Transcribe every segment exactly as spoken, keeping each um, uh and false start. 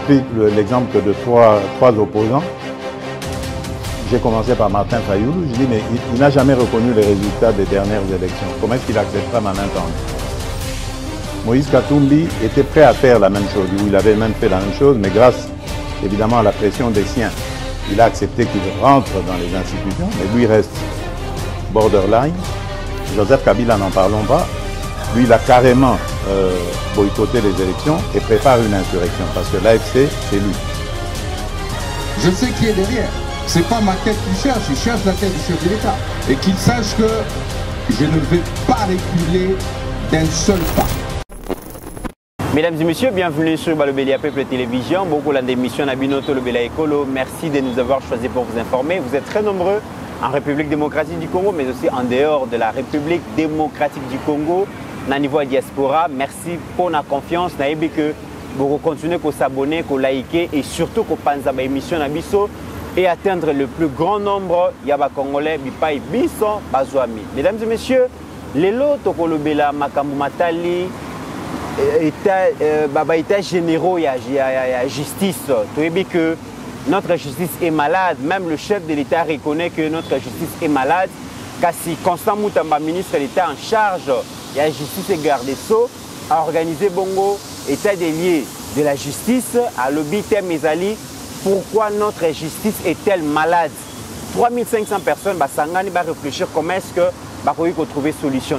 pris l'exemple de trois, trois opposants. J'ai commencé par Martin Fayoulou. Je dis, mais il, il n'a jamais reconnu les résultats des dernières élections. Comment est-ce qu'il acceptera ma main tendue? Moïse Katumbi était prêt à faire la même chose. Il avait même fait la même chose, mais grâce évidemment à la pression des siens, il a accepté qu'il rentre dans les institutions, mais lui reste borderline. Joseph Kabila, n'en parlons pas. Lui, il a carrément euh, boycotté les élections et prépare une insurrection parce que l'A F C, c'est lui. Je sais qui est derrière. C'est pas ma tête qu'il cherche, il cherche la tête du chef de l'État. Et qu'il sache que je ne vais pas reculer d'un seul pas. Mesdames et messieurs, bienvenue sur Balobelia Peuple Télévision. Beaucoup d'émissions Nabinoto Lobela Ekolo. Merci de nous avoir choisis pour vous informer. Vous êtes très nombreux en République démocratique du Congo, mais aussi en dehors de la République démocratique du Congo, au niveau de la diaspora. Merci pour la confiance. Naïbi que vous continuez à s'abonner, à liker et surtout à penser à l'émission Nabiso et atteindre le plus grand nombre de Congolais Bipai Bisson Bazouami. Mesdames et messieurs, les lots Tokolobela Makambu Matali. État, euh, baba état généraux, il y a justice. Tu sais bien que notre justice est malade. Même le chef de l'État reconnaît que notre justice est malade. Car si Constant Moutamba, ministre de l'État en charge, il y a justice et garde des Sceaux, a organisé Bongo, état des lieux de la justice, à l'obité Mezali, pourquoi notre justice est-elle malade? trois mille cinq cents personnes, bah, Sangani va réfléchir comment est-ce que bah, on peut trouver solution.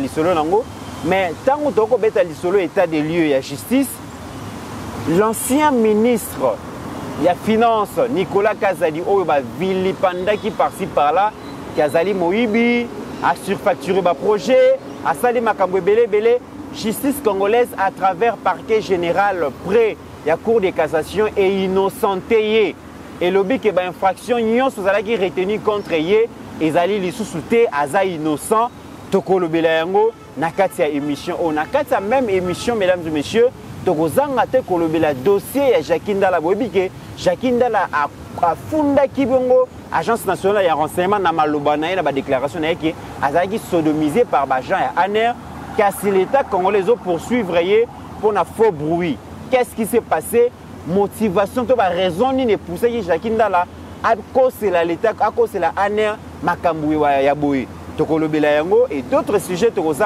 Mais tant qu'on a solo état des lieux et la justice, l'ancien ministre de la Finance, Nicolas Kazadi, oh, bah, vilipanda qui par-ci par-là, Kazali Moïbi, a surfacturé le projet, a salé Makambo Belé Belé, justice congolaise à travers parquet général près de la Cour de cassation et innocenté. Et le but que l'infraction, ils sont retenus contre eux, ils allaient les sous-souter à innocent. Tokolo Belayango, Nakatia émission, oh, Nakatia même émission, mesdames et messieurs, Tokozanga te kolobela dossier à Jakinda la Bobike, Jakinda la a Funda Kibongo, Agence nationale de renseignement, Namalobana, la déclaration qui a sodomisé par Bajan et Aner, car si l'État congolais poursuivre pour un faux bruit. Qu'est-ce qui s'est passé? Motivation, tu as raison, ni ne pousser Jakinda la, à cause de l'État, à cause de la Aner, Makamboui Yaboui. Et d'autres sujets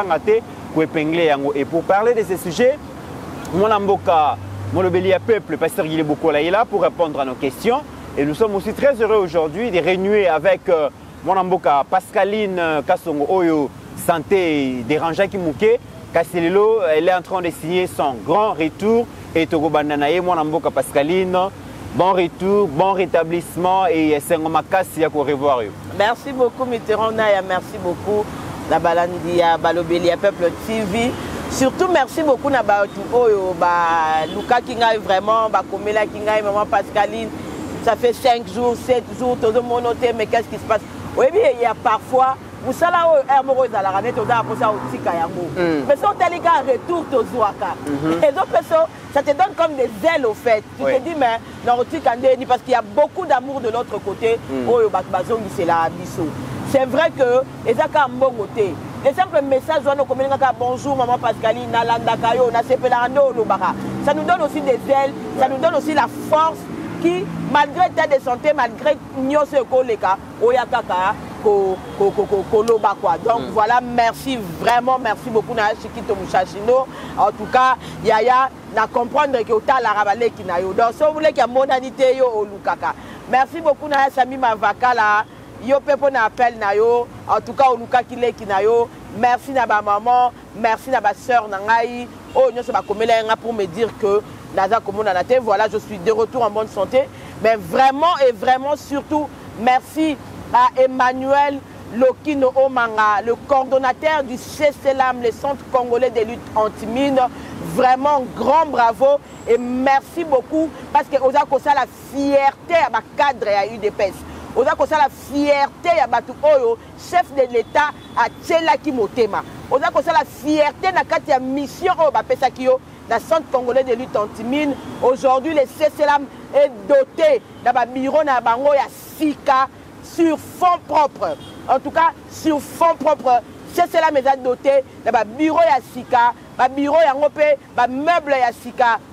et pour parler de ces sujets, mon amboka, mon Lobelia Peuple, pasteur Guilé Bokola est là pour répondre à nos questions. Et nous sommes aussi très heureux aujourd'hui de réunir avec euh, mon amboka Pascaline Kassongo Oyo Santé Dérangea Kimouké. Kassililo, elle est en train de signer son grand retour. Et Togo Bandanaye, mon amboka Pascaline. Bon retour, bon rétablissement et c'est un makasi à revoir. Merci beaucoup Mitterrand Naya, merci beaucoup na Balandia Balobelia Peuple T V. Surtout merci beaucoup na ba oyo ba Luka Kingai vraiment ba Komela Kingai maman Pascaline. Ça fait cinq jours, sept jours tout le monde noté mais qu'est-ce qui se passe? Oui, il y a parfois vous savez hermoro za la rane to da pour ça au tika yango. Mais ça teli ka retour to zuaka. Et donc ça te donne comme des ailes au fait. Tu oui. te dis mais non tika ndeni parce qu'il y a beaucoup d'amour de l'autre côté. Oyo ba bazongi c'est la biso. C'est vrai que ezaka mbongote. Les simples messages on communique bonjour maman Pascaline nalanda kayo na sepelando lobaka. Ça nous donne aussi des ailes, ça nous donne aussi la force qui malgré l'état de santé, malgré nyose koleka oyakaka ko ko ko koloba quoi. Donc mm. voilà, merci vraiment, merci beaucoup na Chikito Mouchachino. En tout cas, Yaya na comprendre que ota la rabalé qui na yo. Donc si vous voulez qu'il y a modalité yo au Lukaka. Merci beaucoup na Sami Mavaka là. Yo pepo na appel na yo. En tout cas au Luka kile ki na yo. Merci na ba maman, merci na ba sœur na ngai. Oh nyo se ba komela nga pour me dire que Naza Komona Nate, voilà, je suis de retour en bonne santé. Mais vraiment et vraiment surtout, merci à Emmanuel Lokino Omanga, le coordonnateur du C C L A M, le Centre Congolais de lutte anti-mine. Vraiment, grand bravo et merci beaucoup parce que Oza Kosa la fierté à ma cadre et à U D P S. Oza Kosa la fierté à Batu Oyo, chef de l'État à Tchelaki Motema. Oza Kosa la fierté na katia mission au Bapesakio. Le Centre Congolais de lutte anti-mine. Aujourd'hui, le C C L A M est doté d'un bureau na bango ya Sika sur fonds propres. En tout cas, sur fonds propres, C C L A M est doté d'un bureau ya Sika, un bureau ya ngopé, un meuble ya Sika.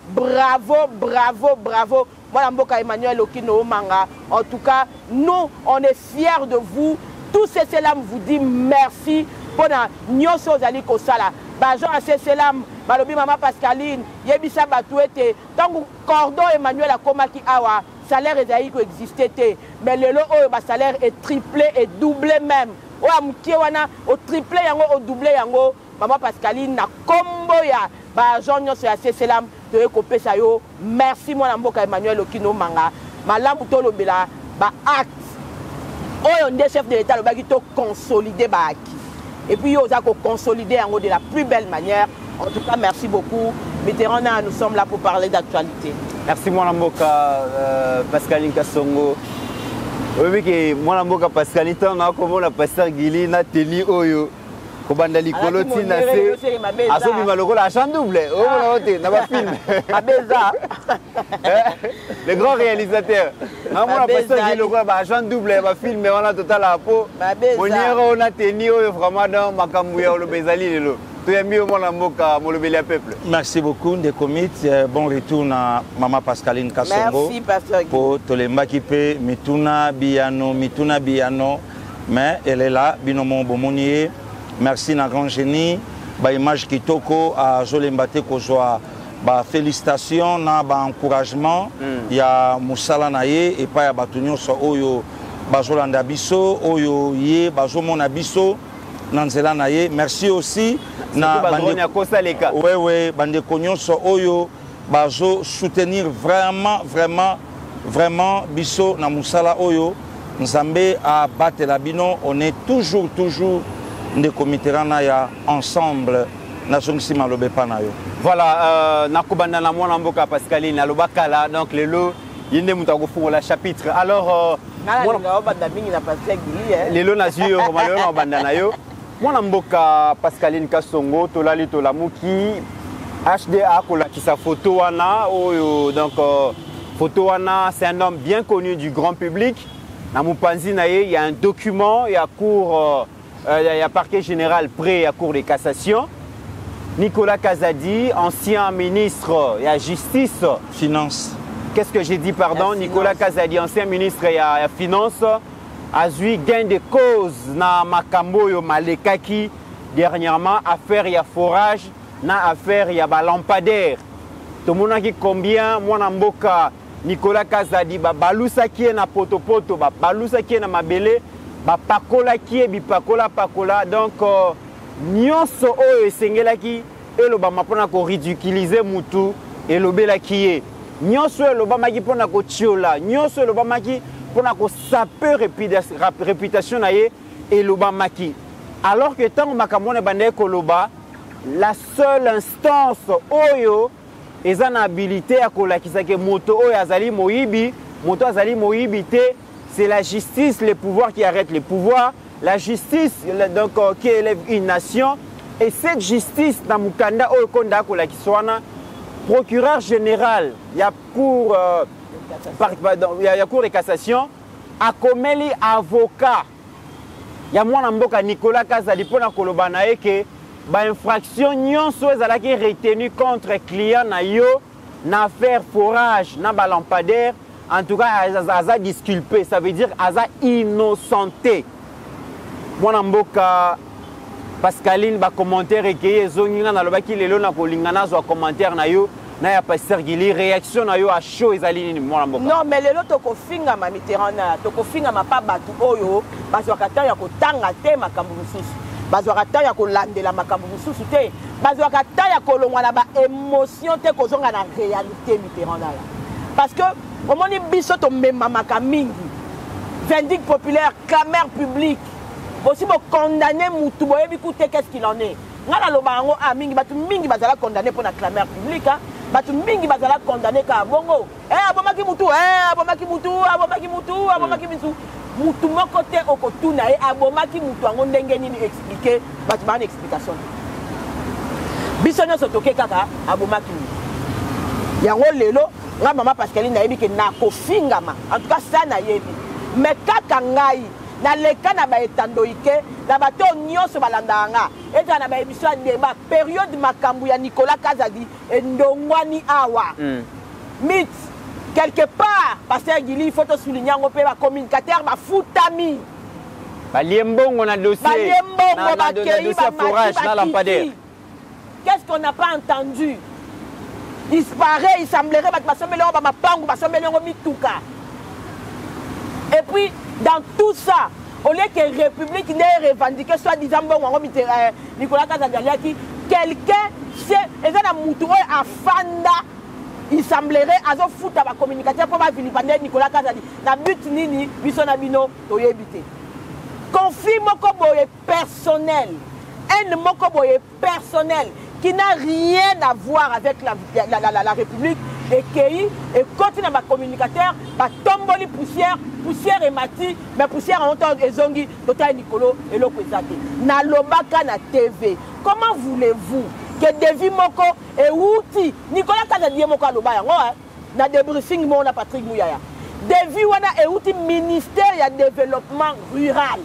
bravo, bravo, bravo. Moi, Mboka Emmanuel Okino Manga. En tout cas, nous, on est fiers de vous. Tous ces sélams vous disent merci pour nous Zali Kosala. Bajon à ces sélams, Balobi Maman Pascaline, Yebisa Batouete, tant que cordon Emmanuel Akomaki Awa, salaire est d'ailleurs existé. Mais le lot, le salaire est triplé et doublé même. O amkiwana, au triplé yango, au doublé yango, Maman Pascaline na combo ya, Bajon Nyonso à ces sélams. Merci moi Mboka Emmanuel Okino Manga. Malam Tolo Bela ba acte. Oh on est chef de l'État le bagi to consolider ba acquis. Et puis on a consolider en de la plus belle manière. En tout cas merci beaucoup. Mitterrand, nous sommes là pour parler d'actualité. Merci moi Mboka euh, Pascaline Kasongo. Oui que moi Mboka Pascaline na comme la pasteur Gili na teli oyo. Kobanda likolo tina se asobi maloko la chambre double oh la hote na ba film abeza le grand réalisateur na mona pasteur dit le quoi ba chambre double ba film on a total la peau moniero on a tenu vraiment dans makambu ya lo bezali lelo to yambi o mona Mboka molobeli ya peuple. Merci beaucoup de commit bon retour na Maman Pascaline Kasongo. Merci pasteur pour tolemba ki pe mituna biano mituna biano mais elle est là binomo bomonier. Merci na grand génie, ba image kitoko à Zolembate kozwa ba félicitations na ba encouragement mm. ya musala na ye et pas ya batunyo so oyo bazolanda biso oyo ye bazomona biso na nzela na ye. Merci aussi na bande ya kosaleka. Ouais ouais, bande konyo so oyo bazo soutenir vraiment vraiment vraiment biso na musala oyo Nzambe a battre la bino, on est toujours toujours de comiterana ya ensemble na songsi malobe panayo. Voilà, euh, nakobanda na mwana Mboka Pascaline na lobakala donc lelo yinde mutako la chapitre. Alors euh lelo na zuyo ko malelo na banda na yo. Mwana Mboka Pascaline Kasongo tolali tolamuki H D A kola ki sa photo wana oyo donc euh, photo wana c'est un homme bien connu du grand public. Na Mupanzi na ye, il y a un document, il y a cour euh, il y a parquet général près à Cour de cassation. Nicolas Kazadi, ancien ministre de la Justice. Finance. Qu'est-ce que j'ai dit, pardon? La Nicolas finance. Kazadi, ancien ministre de la Finance, a eu gain de cause na Makambo yo Malekaki dernièrement, affaire ya forage, na affaire ya lampadaire. Tout le monde a dit combien, moi Mboka Nicolas Kazadi, ba balusa qui est na potopoto, ba balusa qui est na mabele. Ba pakola qui est bipakola pakola donc euh, nyonso oyo esengela ki eloba mapona ko ridiculiser mutu elobela ki e nyonso eloba maki pona ko tiola nyonso eloba maki pona ko saper réputation na ye eloba maki alors que tant makamone bande koloba la seule instance oyo ezana habilité ya kolakisa ke moto oyo azali moyibi moto azali moyibi te. C'est la justice, les pouvoirs qui arrêtent les pouvoirs, la justice donc, euh, qui élève une nation. Et cette justice, dans Mukanda, procureur général, il y a cour, euh, par, pardon, il y a cour de cassation, a comme avocat. Il y a moi Mboka Nicolas Kazadi pour na que ba infraction nyonso ezalaki retenu contre client na yo na affaire forage na ba lampadaire. En tout cas, Aza disculpé, ça veut dire Aza innocenté. Moi, Mboka Pascaline, ba commentaire et que zonginga na lobaki lelo na kolingana zo commentaire na yo na ya pasteur Gili réaction na yo à chaud ezali ni moi Mboka. Non, mais lelo toko finga ma Mitterrand na toko finga ma pa batu oyo bazwaka ta ya kotanga te makambu mususu. Bazwaka ta ya kolandela makambu mususu te. Bazwaka ta ya kolongwa na ba émotion te kozonga na réalité Mitterrand na. Parce que au moment où biso to memamaka mingi vindicte populaire clameur publique aussi pour condamner mutu boyebi koute qu'est-ce qu'il en est ngala loba ngo a mingi batu mingi bazala condamner pour la clameur publique batu mingi bazala condamner ka bongo eh abomaki mutu eh abomaki mutu abomaki mutu abomaki mutu mutu moko te okotuna e abomaki mutu ngo ndenge nini expliquer batu ba une explication biso nyoso toke kaka abomaki yango lelo nga Maman Pascaline nayebi ke na kofingama en tout cas ça na yebi mais kaka ngai na leka na ba etandoike na bato nyonso balandanga eta na ba émission de débat période makambu ya Nicolas Kazadi endongwani awa mm. Mythe quelque part pasteur Guili il faut te souligner ngo pe ba communicateur ba futami ba liembongo na dossier ba liembongo ba dossier forage na lampadaire. Qu'est-ce qu'on n'a pas entendu? Il paraît, il semblerait et puis dans tout ça au lieu que la République n'ait revendiqué soi-disant Nicolas Kazadi quelqu'un c'est à Fanda il semblerait à zo foot à communicateur pour vilipender Nicolas Kazadi na but nini biso na bino toyebite conflit moko boye personnel un moko boye personnel qui n'a rien à voir avec la, la, la, la, la République et qui et continue à communicateur ba tomboli poussière poussière et mati mais poussière en temps et zongi total Nicolo et l'okwezaki na lobaka na T V. Comment voulez-vous que Devi Moko et Outi Nicolas Kazadi Moko loba yango na debriefing mo na Patrick Mouyaya Devi wana et Outi ministère ya développement rural.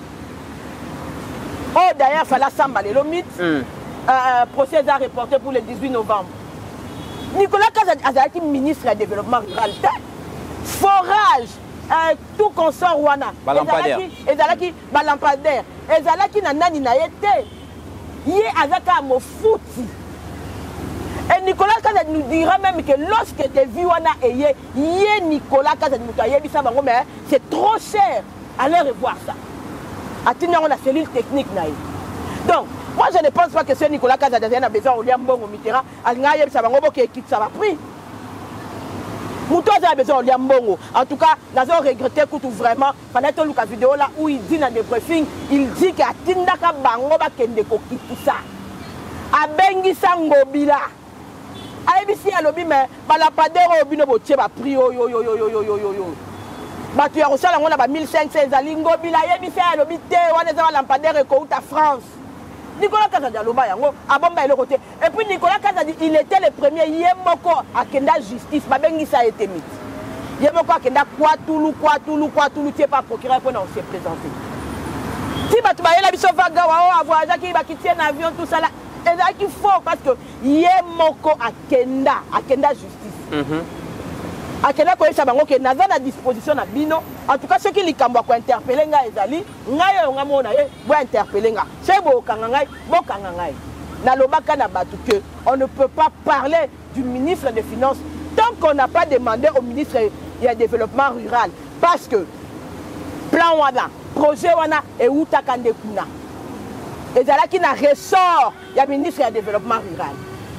Oh d'ailleurs fala samba le mythe mm. Euh, procès à reporté pour le dix-huit novembre. Nicolas Kazadi, ministre du développement rural, forage, euh, tout consort wana. Ezalaki balampadaire. Ezalaki nanani na yete. Yé azaka mo fouti. Et Nicolas Kazadi nous dira même que lorsque des vies wana eye, yé Nicolas Kazadi nous taillé bisa bango mais c'est trop cher. Allez revoir ça. Atina on a cellule technique naïe. Donc moi, je ne pense pas que ce Nicolas Kazadi a besoin de Liambongo Mitterrand. Il ça va ça va pris. Mouton a besoin de Liambongo. En tout cas, nous avons regretté vraiment. Pendant que la vidéo là où il dit dans des briefings, il dit que Tindaka Bango va kende ko ça. A Bengi Sangobila. A ebisi a lobi mais balapadero obino botie ba prix yo yo yo yo yo yo yo yo. Ba tu as reçu la ngona ba mille cinq cents zalingo bila ebisi a lobi te wana za lampadaire ko uta France. Nicolas Kazadi aloba yango abomba le côté et puis Nicolas Kazadi il était le premier yemoko à Kenda justice babengi ça a été mis yemoko à Kenda quoi Toulou quoi Toulou quoi Toulou tu es pas procureur pour on s'est présenté si batu ba yela biso vaga wa avoir qui ba quitter un avion tout ça là et là qu'il faut parce que yemoko à Kenda à Kenda justice mhm à Kenda ko esa bango ke naza na disposition na bino en tout cas ceux qui likambo ko interpeller nga ezali ngayo yo ngamona ye bo interpeller nga c'est bo kanga ngai bo kanga ngai na lobaka na batu que on ne peut pas parler du ministre des Finances tant qu'on n'a pas demandé au ministre du développement rural parce que plan wana projet wana et uta kande kuna ezala qui na ressort ya ministre du développement rural.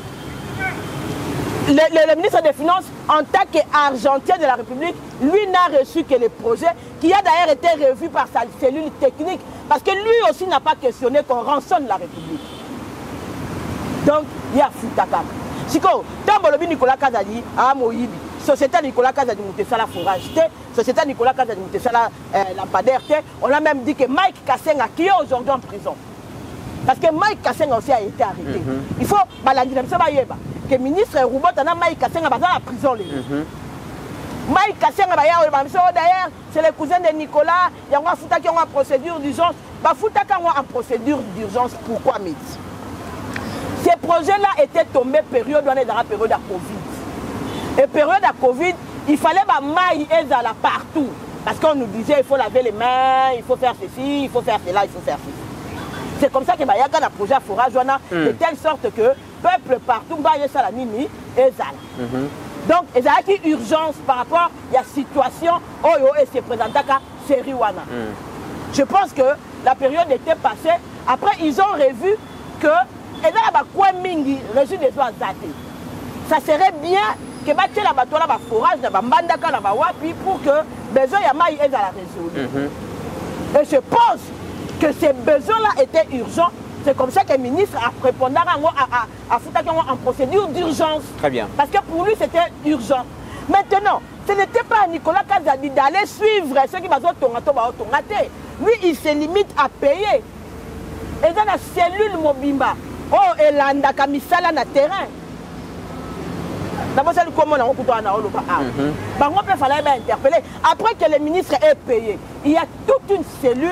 Le, le, le ministre des Finances, en tant qu'argentier de la République, lui n'a reçu que les projets qui a d'ailleurs été revu par sa cellule technique parce que lui aussi n'a pas questionné qu'on rançonne la République. Donc, il y a Foutakak. Si quand Nicolas Kazadi a Moïbi, société Nicolas Kazadi Moutessala forage, société Nicolas Kazadi Moutessala lampadaire, on a même dit que Mike Kassenga qui est aujourd'hui en prison. Parce que Mike Kassenga aussi a été arrêté. Mm-hmm. Il faut balancer ça que le ministre Roubot a Mike Kassenga dans la prison. Mm-hmm. Mike Kassenga d'ailleurs, c'est le cousin de Nicolas, il y a une procédure d'urgence. Il y a une procédure d'urgence. Pourquoi mythe? Ces projets-là étaient tombés période dans la période de Covid. Et période de Covid, il fallait que maille là partout. Parce qu'on nous disait il faut laver les mains, il faut faire ceci, il faut faire cela, il faut faire ceci. C'est comme ça que y a un projet à forage mm. de telle sorte que le peuple partout va y avoir la nini et ça. Donc, il y a une urgence par rapport à la situation où il se présente à Seriwana. Mm. Je pense que la période était passée. Après, ils ont revu que et là, ça serait bien que la bateau là forage na bandaka na wapi pour que besoin ya mai est à la résoudre. Et je pense que ces besoins-là étaient urgents. C'est comme ça que le ministre a répondu à, à, à, à en procédure d'urgence. Très bien. Parce que pour lui, c'était urgent. Maintenant, ce n'était pas à Nicolas Kazadi d'aller suivre ceux qui vont tomber. Lui, il se limite à payer. Et dans la cellule Mobimba, oh, et l'anda kamisala na terrain. D'abord, c'est le comment on a coupé un euro. Par contre, il fallait interpeller. Après que le ministre est payé, il y a toute une cellule.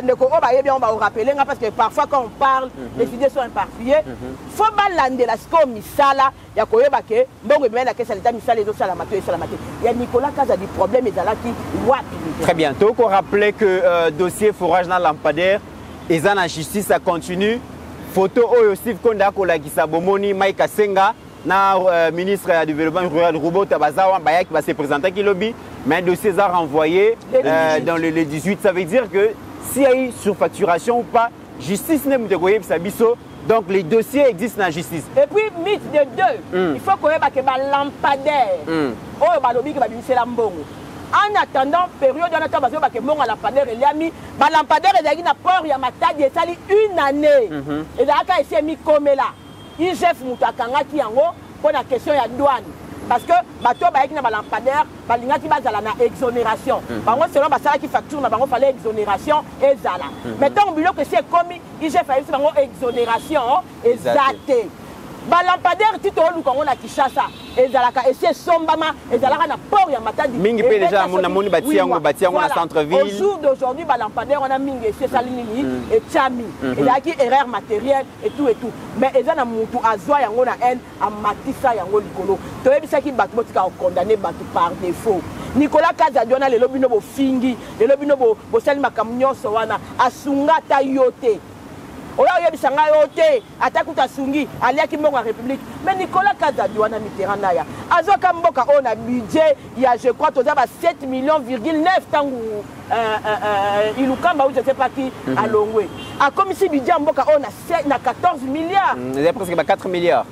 On va vous rappeler parce que parfois quand on parle, les idées sont éparpillées. Il faut balander la score misala. Il y a quoi que bon mais la caisse à l'état misala et d'autres salamaté et salamaté. Il y a Nicolas Kaza des problèmes et là qui très bien. Donc on rappelait que euh, dossier forage dans lampadaire et dans la justice ça continue. Photo Oyo Steve Konda Kolagisa Bomoni Mike Senga na euh, ministre du développement rural Roubo Tabazawa Baya qui va se présenter qui lobby mais un dossier a renvoyé euh, dans le, le dix-huit. Ça veut dire que s'il y a eu surfacturation ou pas, justice n'est pas biso. Donc les dossiers existent dans la justice. Et puis, mythe de deux, mm. il faut qu'on ait un lampadaire. Oh, balobi qui va c'est la mbongo. En attendant, période en attendant, parce que mon lampadaire il a mis, bah lampadaire il a mis port il y a matadi et ça une année. Et là quand il s'est mis comme là, il chef mutakanga qui en haut pour la question il y a douane. Parce que bateau ba qui na lampadaire, ba linga qui bazala na exonération. Par contre selon basala qui facture na bango fallait exonération et zala. Maintenant au bureau que c'est commis, il j'ai fait bango exonération et zaté. Ba lampadaire tito lu kongo na Kinshasa et zalaka et c'est sombama et zalaka na port ya matadi. Mingi pe déjà mon amoni bati yango bati yango na centre ville. Au jour d'aujourd'hui ba lampadaire on a mingi c'est salinini et chami. Et là qui erreur matérielle et tout et tout. Mais eza na mutu azwa yango na haine a matisa yango likolo. To yebisa ki batu botika condamner batu par défaut. Nicolas Kaza Diona le lobino bo fingi, le lobino bo bo sali makamnyo so wana asunga ta yote. Oya yebisanga yote atakuta sungi alia ki mbongo république mais Nicolas Kaza Diona Mitterrand naya azoka mboka ona budget ya je crois toza ba sept millions virgule neuf tangu euh euh ilukamba ou je sais pas qui à Longwe a commissi budget mboka ona na quatorze milliards c'est presque ba quatre milliards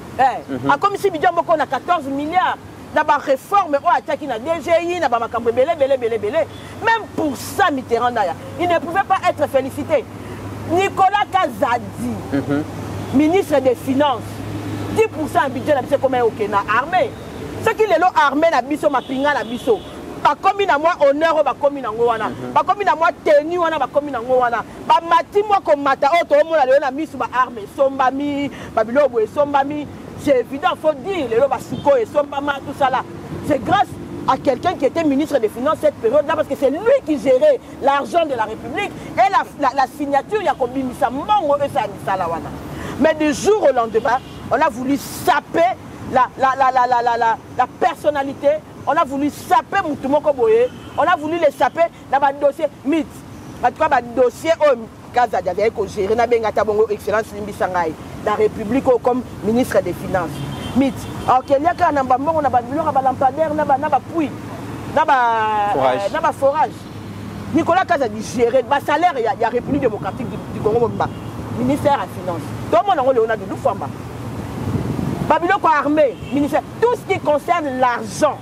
eh a commissi budget mboka ona quatorze milliards na ba réforme o attaque na D G I na ba makambo belé belé belé belé même pour ça Mitterrand naya il ne pouvait pas être félicité. Nicolas Kazadi, mm-hmm. ministre des Finances, dix pour cent du budget c'est comme au Kenya armée. Ce qui est l'armée na biso ma pinga na biso. Pas comme na moi honneur ba comme na ngwana. Pas comme na moi tenue wana ba comme na ngwana. Ba mati moi comme mata o to mo la le na biso ba armée sombami, ba bilobo e sombami. C'est évident faut dire le ba suko et sombama tout ça là. C'est grâce à quelqu'un qui était ministre des Finances cette période-là, parce que c'est lui qui gérait l'argent de la République et la, la, la signature, il y a combien de mais du jour au lendemain, on a voulu saper la, la, la, la, la, la, la, la personnalité, on a voulu saper Moutoumoko Boye, on a voulu les saper dans le dossier mythe. En tout cas, le dossier Kaza Diadia qui gère excellence Limbisangaï, la République comme ministre des Finances. Mythe. Alors qu'il y a un bambon, on a un lampadaire, on a un puits, on a un forage. Nicolas Kaza dit gérer, le salaire, il y a la République démocratique du Congo, ministère des Finances. Tout le monde a de deux fois. Babylone armée, ministère, tout ce qui concerne l'argent,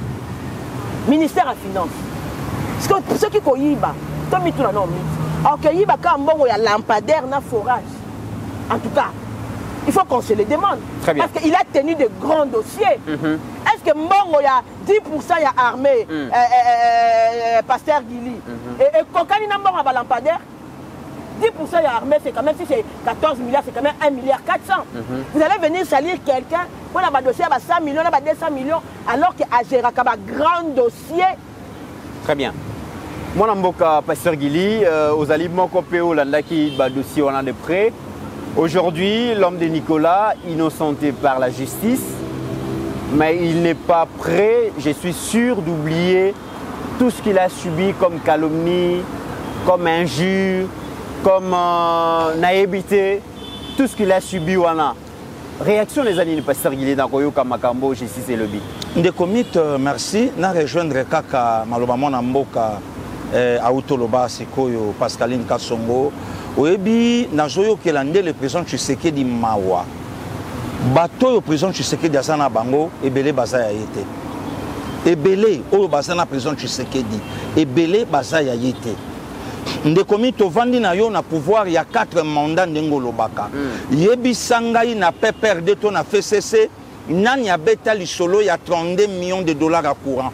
ministère des Finances. Ce qui est Koyiba, tout le monde a mythe. Alors qu'il y a un lampadaire, un forage. En tout cas, il faut qu'on se le demande. Très bien. Parce qu'il a tenu de grands dossiers. Mm-hmm. Est-ce que Mbongo, il y a dix pour cent il y a armé, mm. euh, euh, euh, Pasteur Guili, mm-hmm. et Kokani n'a pas lampadaire, dix pour cent il y a armé, c'est quand même, si c'est quatorze milliards, c'est quand même un milliard quatre cents. Mm-hmm. Vous allez venir salir quelqu'un, pour un dossier, il y a cent millions, il y a deux cents millions, alors qu'à Gérard, il y a un grand dossier. Très bien. Moi, je Pasteur Guili, aux aliments Kopéo, l'andaki, le dossier, on a de près. Aujourd'hui, l'homme de Nicolas, innocenté par la justice, mais il n'est pas prêt, je suis sûr, d'oublier tout ce qu'il a subi comme calomnie, comme injure, comme euh, naïveté, tout ce qu'il a subi. Wana. Réaction des années, Pasteur Guili, dans Koyoka Makambo, justice et lobby. De commit, merci. Na rejoindre Kaka Malobamon Amboka Aoutoloba Sikoyo Pascaline Kassongo. Oyebi nazoyo kelande le président Tshisekedi mawa bato yo président Tshisekedi asana bango ebele baza ya yete ebele oyo basana président Tshisekedi ebele baza ya yete ndekomi tovandi na yo na pouvoir ya quatre mandats ndengolobaka mm. yebi sangai na P P R D to na F C C nani abeta lisolo ya trente-deux millions de dollars à courant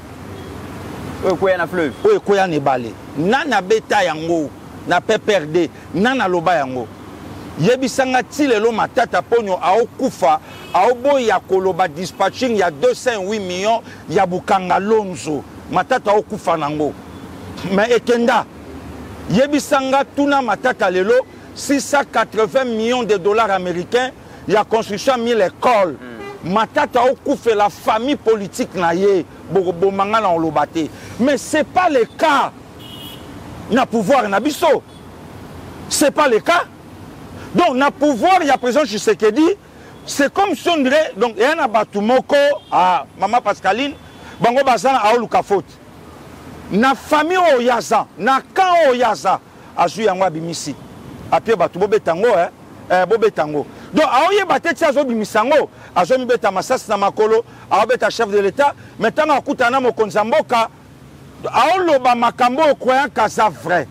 oyo koya na fleuve oyo koya ne balé nani abeta yango na P P R D nana loba yango yebisanga ti lelo matata ponyo aokufa aoboya koloba dispatching ya deux cent huit millions ya bukanga lonzo matata aokufa nango mais ekenda yebisanga tuna matata lelo six cent quatre-vingts millions de dollars américains ya construction mille écoles mm. matata aokufa la famille politique na ye bomanga na olobate mais c'est pas le cas na pouvoir na biso c'est pas le cas. Donc, na pouvoir, il y a président Tshisekedi, c'est comme si on dirait, donc, il y a un batumoko, à Maman Pascaline, bango bazana a oluka faute. Na famille o yaza, na kan o yaza, azu yango abimisi. Apie batu bobe tango, hein, eh, bobe tango. Donc, a oye bate tia zo bimisango, azo mi beta masas na makolo, a beta chef de l'État, maintenant a kutana mo konzamboka, a oloba makambo okroyan kaza vrai.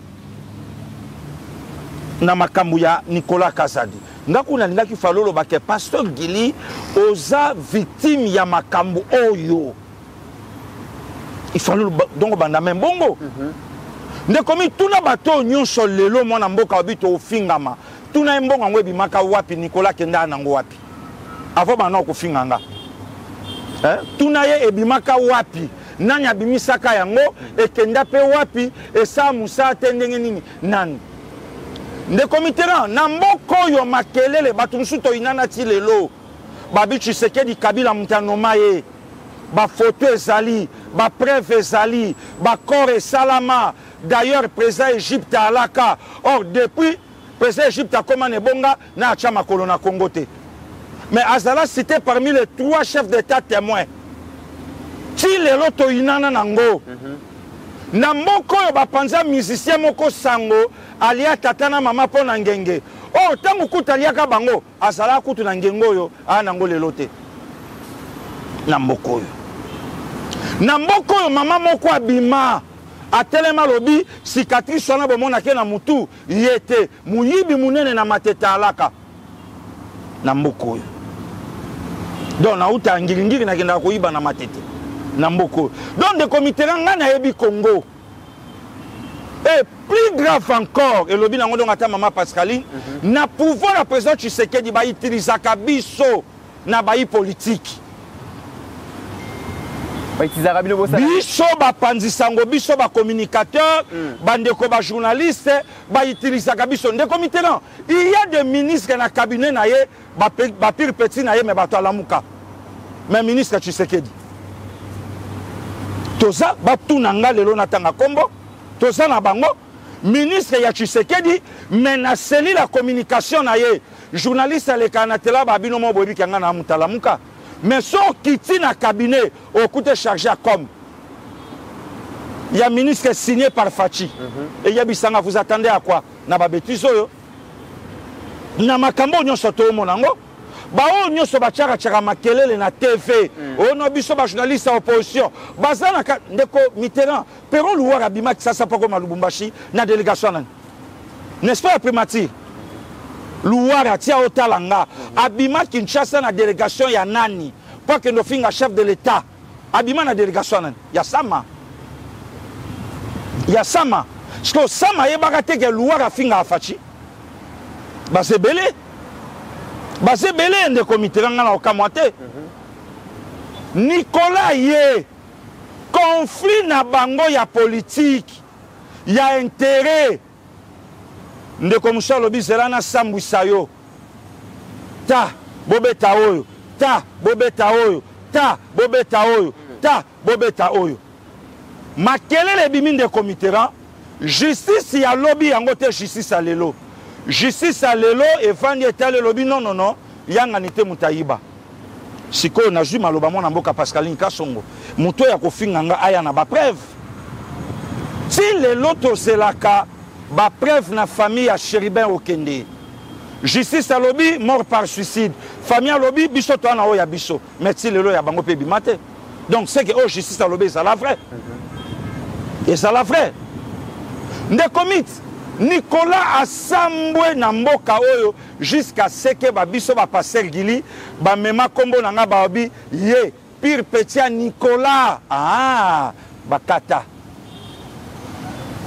Na makambo ya Nicolas Kazadi ngaku na linga ki falolo ba ke pasteur Gili oza victime ya makambo oyo il falolo donc banda même bongo nde komi tuna bato nyonso lelo mwana mboka obito ofingama tuna mbongo ngwe bimaka wapi Nicolas kenda nango wapi avant bana ko finganga eh tuna ye ebimaka wapi nani abimisaka yango ekenda pe wapi esa musa tendenge nini nani nde komitera na mboko yo makelele batu musuto inana ti lelo babi Tshisekedi Kabila mutanoma ye ba photo ezali ba preuve ezali ba corps esalama d'ailleurs président Égypte alaka or depuis président Égypte a commandé bonga na acha makolo na Congo te mais azala cité parmi les trois chefs d'état témoins ti lelo to inana nango na mboko yo bapanza musicien moko sango alia tatana mama po na ngenge oh tangu kutaliaka bango azala kutu na ngengo yo ana ngo lelo te na mboko yo na mboko yo mama moko abima atelema lobi cicatrice wana bomona ke na mutu yete muyibi munene na mateta alaka na mboko yo donc na uta ngilingiri na kenda koyiba na matete na mboko donc de comité ngana yebi Congo. Et plus grave encore, et lobby nango ngata mama Pascaline, mm -hmm. na pouvoir à président Tshisekedi ba utiliser kabiso na bayi politique. Ba utiliser kabilo bosa. Biso ba panzisango biso ba communicateur, mm. bandeko ba journaliste, ba utiliser kabiso de comité là. Il y a des ministres na cabinet na ye ba ba pire petit na ye mais ba to alamuka. Mais ministre Tshisekedi. Toza ba tunanga lelo na tanga kombo. Toza na bango ministre ya Tshisekedi mais na seli la communication na ye journaliste le kanatela ba bino mo bobi kanga na mutalamuka mais so kiti na cabinet au coûté chargé à com il y a ministre signé par Fachi mm -hmm. et ya bisanga vous attendez à quoi na ba bêtise yo na makambo nyonso to monango ba o nyonso ba chaka chaka makelele na T V o no biso ba journaliste à opposition bazana ndeko Mitterrand pero luwa abima sasa pako malubumbashi na délégation nani n'est-ce pas la primature luwa atia otalanga abima Kinshasa na délégation ya nani pas que no finga chef de l'état abima na délégation nani ya sama ya sama parce que sama yebaka te ke luwa afinga afachi ba sebele Basé belé de comité ngana okamwate. Nicolas ye conflit na bango ya politique ya intérêt de komisha lobi zelana sambwisa yo ta bobeta oyo ta bobeta oyo ta bobeta oyo ta bobeta oyo makelele bimi de comité ran justice ya lobby yango te justice alelo justice alelo et vandi etale lobby non non non yanga nite mutayiba siko na juma loba mona mboka Pascaline Kasongo muto ya kofinga nga aya na ba preuve si le loto selaka ba preuve na famille ya Chéribin Okende justice à lobby mort par suicide famille à lobby biso to na oya biso mais si lelo ya bango pe bimate donc c'est que oh justice à lobby ça la vrai et ça la vrai nde commit Nicolas Asambwe na mboka oyo jusqu'à ce que ba biso ba passer Gili ba mema kombo na nga ba obi ye pire petit Nicolas ah bakata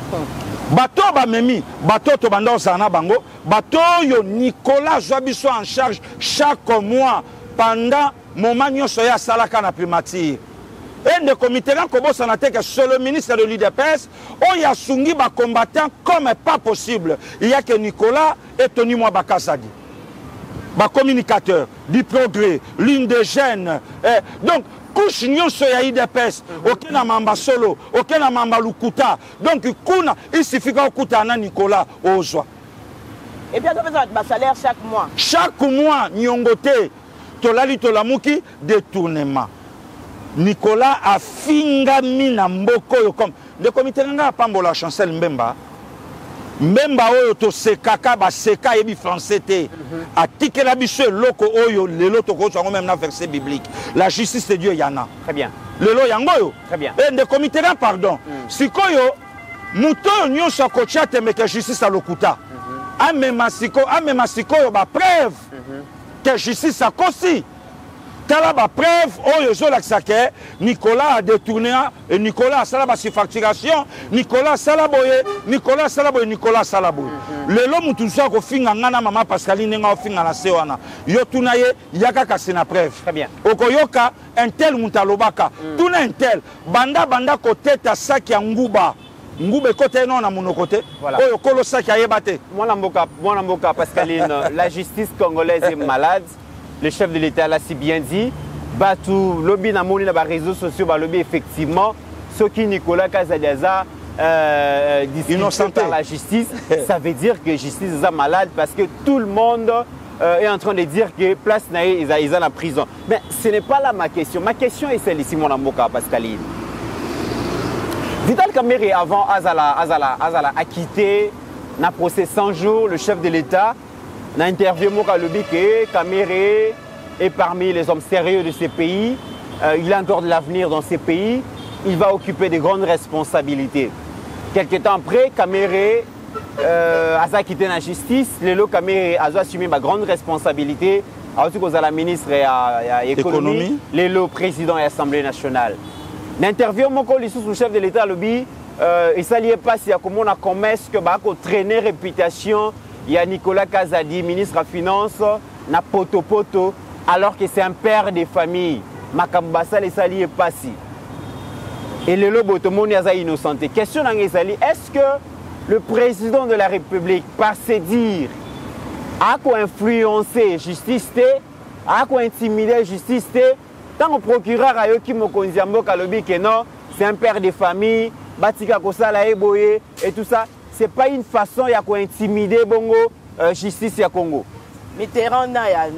bato bamemi bato to banda osana bango bato yo Nicolas Joabiso en charge chaque mois pendant moment nyonso ya salaka na primature. Et le comité est que c'est le ministre de l'U D P S, on y a sungi ba combattant comme pas possible. Il y a que Nicolas et Tony Mwabakasadi. Ba communicateur, du progrès, l'une des jeunes. Eh, donc, couche nyon so ya U D P S, aucun na mamba solo, aucun na mamba lukuta. Donc, kuna, il suffit qu'on kuta na Nicolas au joie. Et bien, on a un salaire chaque mois. Chaque mois, nyongote, tolali tolamuki, détournement. Nicolas a fingami na mboko yo comme le comité nga pambola chancel Mbemba Mbemba oyo to sekaka ba seka yebi français te atike la biso loko oyo lelo to ko même na verset biblique la justice de Dieu yana très bien lelo yango yo très bien et le comité nga pardon mm. Sikoyo muto nyonso ko chate mais que justice a lokuta mm -hmm. amema siko amema sikoyo ba preuve mm -hmm. que justice a kosi. Tala ba preuve oyo zo laksake Nicolas a détourné et Nicolas a sala ba surfacturation Nicolas Salaboye Nicolas Salaboye Nicolas Salaboye lelo mutu so ko finga ngana mama Pascaline nga ofinga na sewana yo tunaye yaka ka sena preuve très bien okoyoka un tel mutalobaka tuna un tel banda banda côté ta sac ya nguba ngube côté non na mono côté oyo kolo sac ya yebate moi mboka moi mboka Pascaline la justice congolaise est malade. Le chef de l'État l'a si bien dit. Batou, lobby na moni na ba réseaux sociaux, ba lobby effectivement, ce qui Nicolas Kazadiaza euh, discute par la justice, ça veut dire que justice est malade parce que tout le monde euh, est en train de dire que place naïe ils ont la prison. Mais ce n'est pas là ma question. Ma question est celle ici, mon amoka Pascaline. Vital Kamerhe avant Azala, Azala, Azala a quitté, n'a procès cent jours, le chef de l'État. Dans l'interview, Kamerhe est parmi les hommes sérieux de ces pays. Euh, il a encore de l'avenir dans ces pays. Il va occuper de grandes responsabilités. Quelques temps après, Kamerhe euh, a quitté la justice. Lelo Kamerhe a assumé ma grande responsabilité. Aussi que la ministre de l'économie, Lelo président de l'Assemblée nationale. L'interview, mon le chef de l'État, euh, il ne s'alliait pas si on a commerce que bah, traîner réputation. Il y a Nicolas Kazadi, ministre de la Finance, na poto poto, alors que c'est un père de famille. Makambasa les sali pas si. Et le lobo tout le monde est innocenté. Question est-ce que le président de la République, par ses dires, a quoi influencer la justice, a quoi intimider la justice, tant que procureur a eu qui me konziambo kalobi que non, c'est un père de famille, batika kosala eboye et tout ça. C'est pas une façon de intimider bongo euh, justice ya Congo. Mitterrand na ya.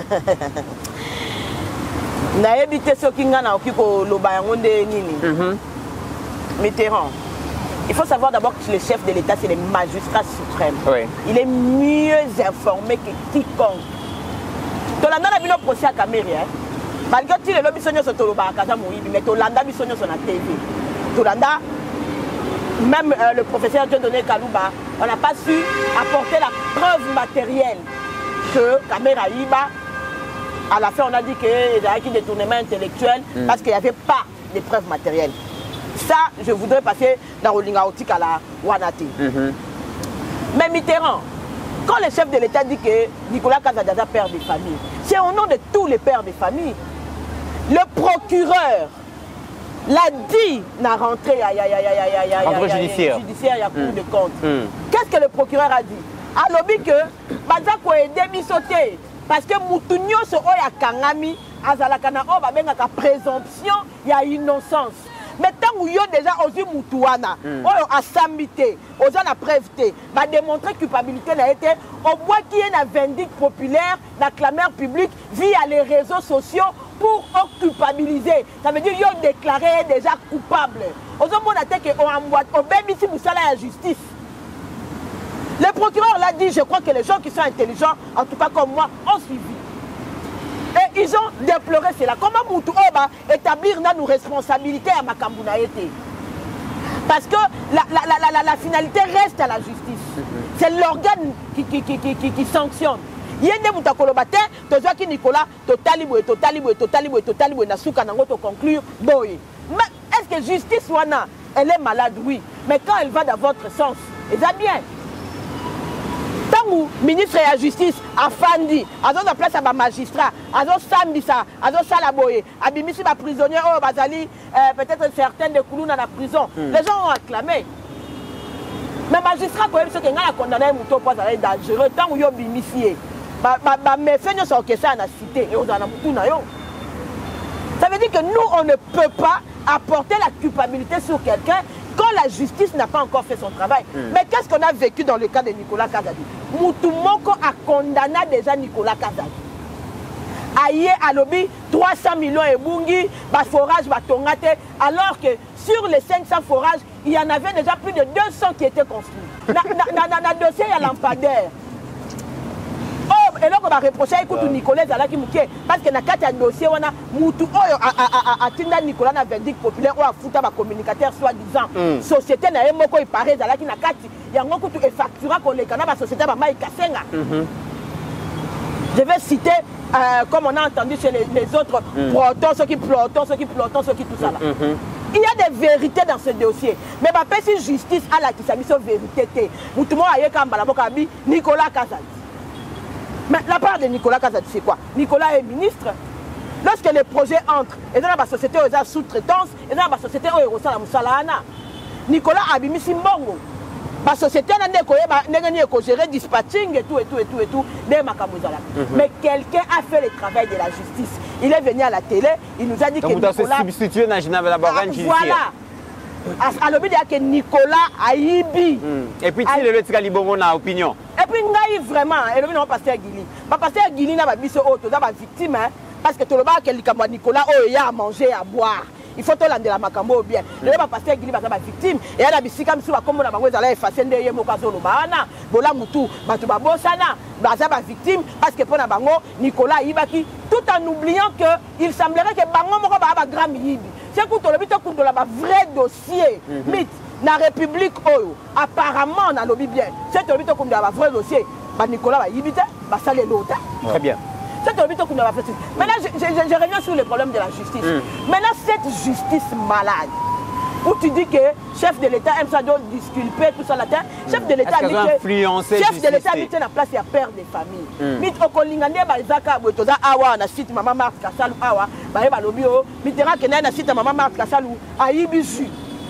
Na ebité ce qui ngana okiko loba yango nde nini. Mitterrand. Il faut savoir d'abord que le chef de l'État c'est le magistrat suprême. Oui. Il est mieux informé que quiconque. Tolanda na bino procès à Kamerhe. Malgré que le lobby sonyo so toloba kaza moyibi mais tolanda bisonyo so na T V. Tolanda même euh, le professeur Dieudonné Kalouba, on n'a pas su apporter la preuve matérielle que Kamerhe Iba, à la fin on a dit qu'il y avait un détournement intellectuel mm. parce qu'il n'y avait pas de preuves matérielles. Ça, je voudrais passer dans Rolinga Otik à la Wanate. Mm -hmm. Mais Mitterrand, quand le chef de l'État dit que Nicolas Kazadiaza père de famille, c'est au nom de tous les pères de famille. Le procureur l'a dit dans la rentrée judiciaire, judiciaire et à Cour mm. de compte. Mm. Qu'est-ce que le procureur a dit? A lobby que Bazako est démissoté parce que Moutounio se oya kangami azalakana o ba benga ka présomption ya innocence. Mais tant que yo déjà ozu Moutouana, oyo asambité, ozu na preuve té, va démontrer culpabilité na été au bois qui est na vindicte populaire, na clameur publique via les réseaux sociaux pour culpabiliser. Ça veut dire yo déclaré déjà coupable. Ozo mona té que on amboite, on bébi si musala la justice. Le procureur l'a dit, je crois que les gens qui sont intelligents, en tout cas comme moi, ont suivi. Et ils ont déploré cela. Comment Moutou Oba établir nos responsabilités à Makambouna été? Parce que la, la, la, la, la finalité reste à la justice. C'est l'organe qui, qui, qui, qui, qui, qui sanctionne. Yende Moutakolobate, Tozoaki Nicolas, Totaliboué, Totaliboué, Totaliboué, Totaliboué, Nasuka Nango, to conclure, boy. Mais est-ce que justice wana, elle est malade, oui. Mais quand elle va dans votre sens, et ça bien. Tant que ministre de la Justice a fandi, a donné la place à ma magistrat, a donné Sambisa, a donné Salaboye, a bimisi ma prisonnier, oh, Bazali, peut-être certains de Kouloun dans la prison. Mm. Les gens ont acclamé. Mais magistrat, quand même, ceux qui ont condamné un mouton pour être dangereux, tant que vous avez bimisi, mes feignants sont orchestrés à la cité et aux anamoutou. Ça veut dire que nous, on ne peut pas apporter la culpabilité sur quelqu'un quand la justice n'a pas encore fait son travail. Mm. Mais qu'est-ce qu'on a vécu dans le cas de Nicolas Kazadi? Moutoumoko a condamné déjà Nicolas Kazadi. Aïe à lobby, trois cents millions et bungi, bas forage, bas tongate, alors que sur les cinq cents forages, il y en avait déjà plus de deux cents qui étaient construits. Dans le dossier, il y a lampadaire. Oh, et là, on va reprocher à Nicolas Zalaki Mouké, parce que dans le dossier, on a Moutou, à Tinda Nicolas, on a verdict populaire, on a foutu un communicateur soi-disant. Société, n'a pas il paraît, Zalaki Nakati, il y a un coup de factura qu'on les canaux, la société, va maï Kassenga. Je vais citer, euh, comme on a entendu chez les, les autres, mm. plotons, ceux qui plotons, ceux qui plotons, ceux qui tout ça là. Mm -hmm. Il y a des vérités dans ce dossier. Mais ma si justice a la qui s'est mise sur vérité. Tout le monde a eu Nicolas Kazadi. Mais la part de Nicolas Kazadi, c'est quoi? Nicolas est ministre. Lorsque les projets entrent, et dans la société où ils ont sous-traitance, et dans la société où ils ont la Nicolas a mis Simbongo. La société n'a pas géré dispatching et tout, et tout, et tout, et tout. Mais quelqu'un a fait le travail de la justice. Il est venu à la télé, il nous a dit que Nicolas... substitué dans la barrage judiciaire. Voilà. Alors, il dit que Nicolas a ibi. Et puis, si le petit Libongo a opinion. Et puis, il a vraiment, et le pasteur Guili. Le pasteur Guili n'a pas vu ce autre, il a victime, parce que tout le monde, Nicolas, il a à manger, à boire. Il faut que la makambo bien. Le pasteur Guili va être victime. Et elle a dit comme si comme on a besoin d'aller effacer des mokazono bana, bola mutu, batu babosana, baza ba victime parce que pour la bango Nicolas Ibaki, tout en oubliant que il semblerait que bango moko ba ba grand yibi. C'est que tout le bito de la vrai dossier. Mythe na République oyo. Apparemment na lobby bien. C'est le bito de la vrai dossier. Ba Nicolas ba yibite, ba salé l'autre. Très bien. Maintenant, je, je, je reviens sur le problème de la justice. Mm. Maintenant, cette justice malade, où tu dis que chef de l'État aime ça disculper, tout ça, là, mm. chef de l'État dit que chef de l'État dit que la place, il y a père des familles. Mais au Kolingande, Balzaka, Botoza, Awa, na site maman Marthe Kassalou, Awa, Baeba Lobio, Mitterrand, Kena, na site maman Marthe Kassalou, Aïbisu.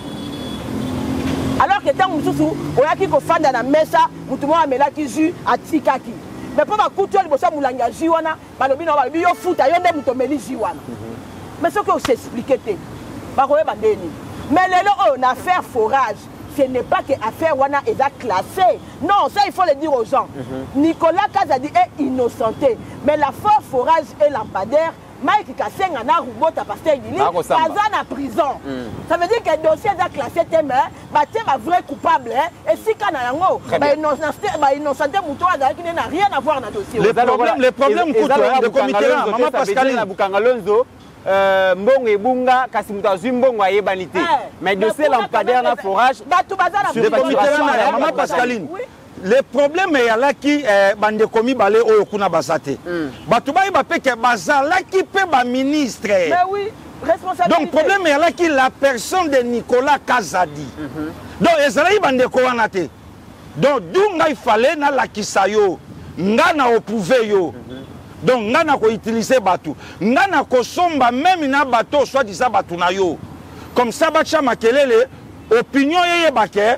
Alors que tant que nous, on a qui fan dans la messe, nous avons un mélange qui joue à Tikaki. Mais pour ma couture, il faut moulanga jiwana, balobi na balobi yo futa yo ndem tomeli jiwana. Mais ce que vous expliquez te, ba koye bandeni. Mais lelo on a affaire forage, ce n'est pas que affaire wana est classée. Non, ça il faut le dire aux gens. Nicolas Kazadi est innocenté, mais la force forage et lampadaire Mike Kassenga na Rubota pasteur Guili, Kaza na prison. Mm. Ça veut dire que le dossier est classé témoin, bah tiens un vrai coupable hein, et si kana yango, bah innocenté, bah innocenté mouton qui n'a rien à voir dans le dossier. Les problèmes, les problèmes coûtent de comité là, maman Pascaline na Bukangalonzo. Euh, mbongo ebunga kasi mutu azwi mbongo ayebani te mais dossier lampadaire na forage bato baza na maman Pascaline. Le problème est là qui bande komi balé oyo kuna basate. Bato ba ba pe ke bazala qui pe ba ministre. Mais oui, responsabilité. Donc problème est là qui la personne de Nicolas Kazadi. Donc ezala bande ko wana te. Donc dunga il fallait na la kisayo. Ngana opouver yo. Donc ngana ko utiliser bato. Ngana ko somba même na bato soit disant bato na yo. Comme ça bacha makelele opinion yeye baké.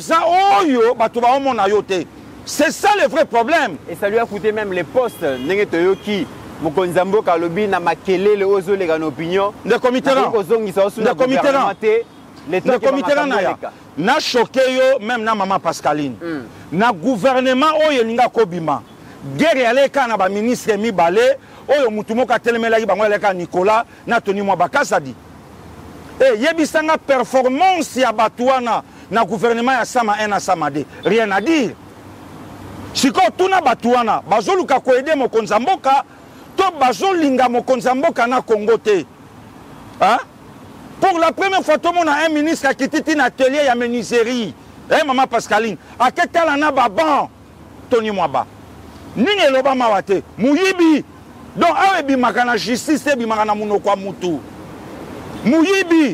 C'est ça le vrai problème. Et ça lui a coûté même les postes. Nengeto-yoki, Mokonzambo Kalobi, Namakele, le Ozo, les opinions. Le comité là. Le comité là. Le comité là. Na choqué yo, même na maman Pascaline. Na gouvernement oyo ninga kobima. Guerre ale kana ba ministre mi balé, oyo mutumo ka telemela ki bango ka Nicolas, na Tony Mwabakasadi. Eh yebisanga performance ya batuana. Na gouvernement ya sama un à sama deux, rien à dire. Si quand tout na batuana, bazoluka ko aider mokonza mboka, to bazolinga mokonza mboka na Congo te. Hein? Pour la première fois tout monde a un ministre qui était un atelier ya menuiserie. Eh maman Pascaline, a ketala na baban Tony Mwaba. Ninge loba mawate, muyibi. Donc awe bi makana justice bi makana munoko mutu. Muyibi.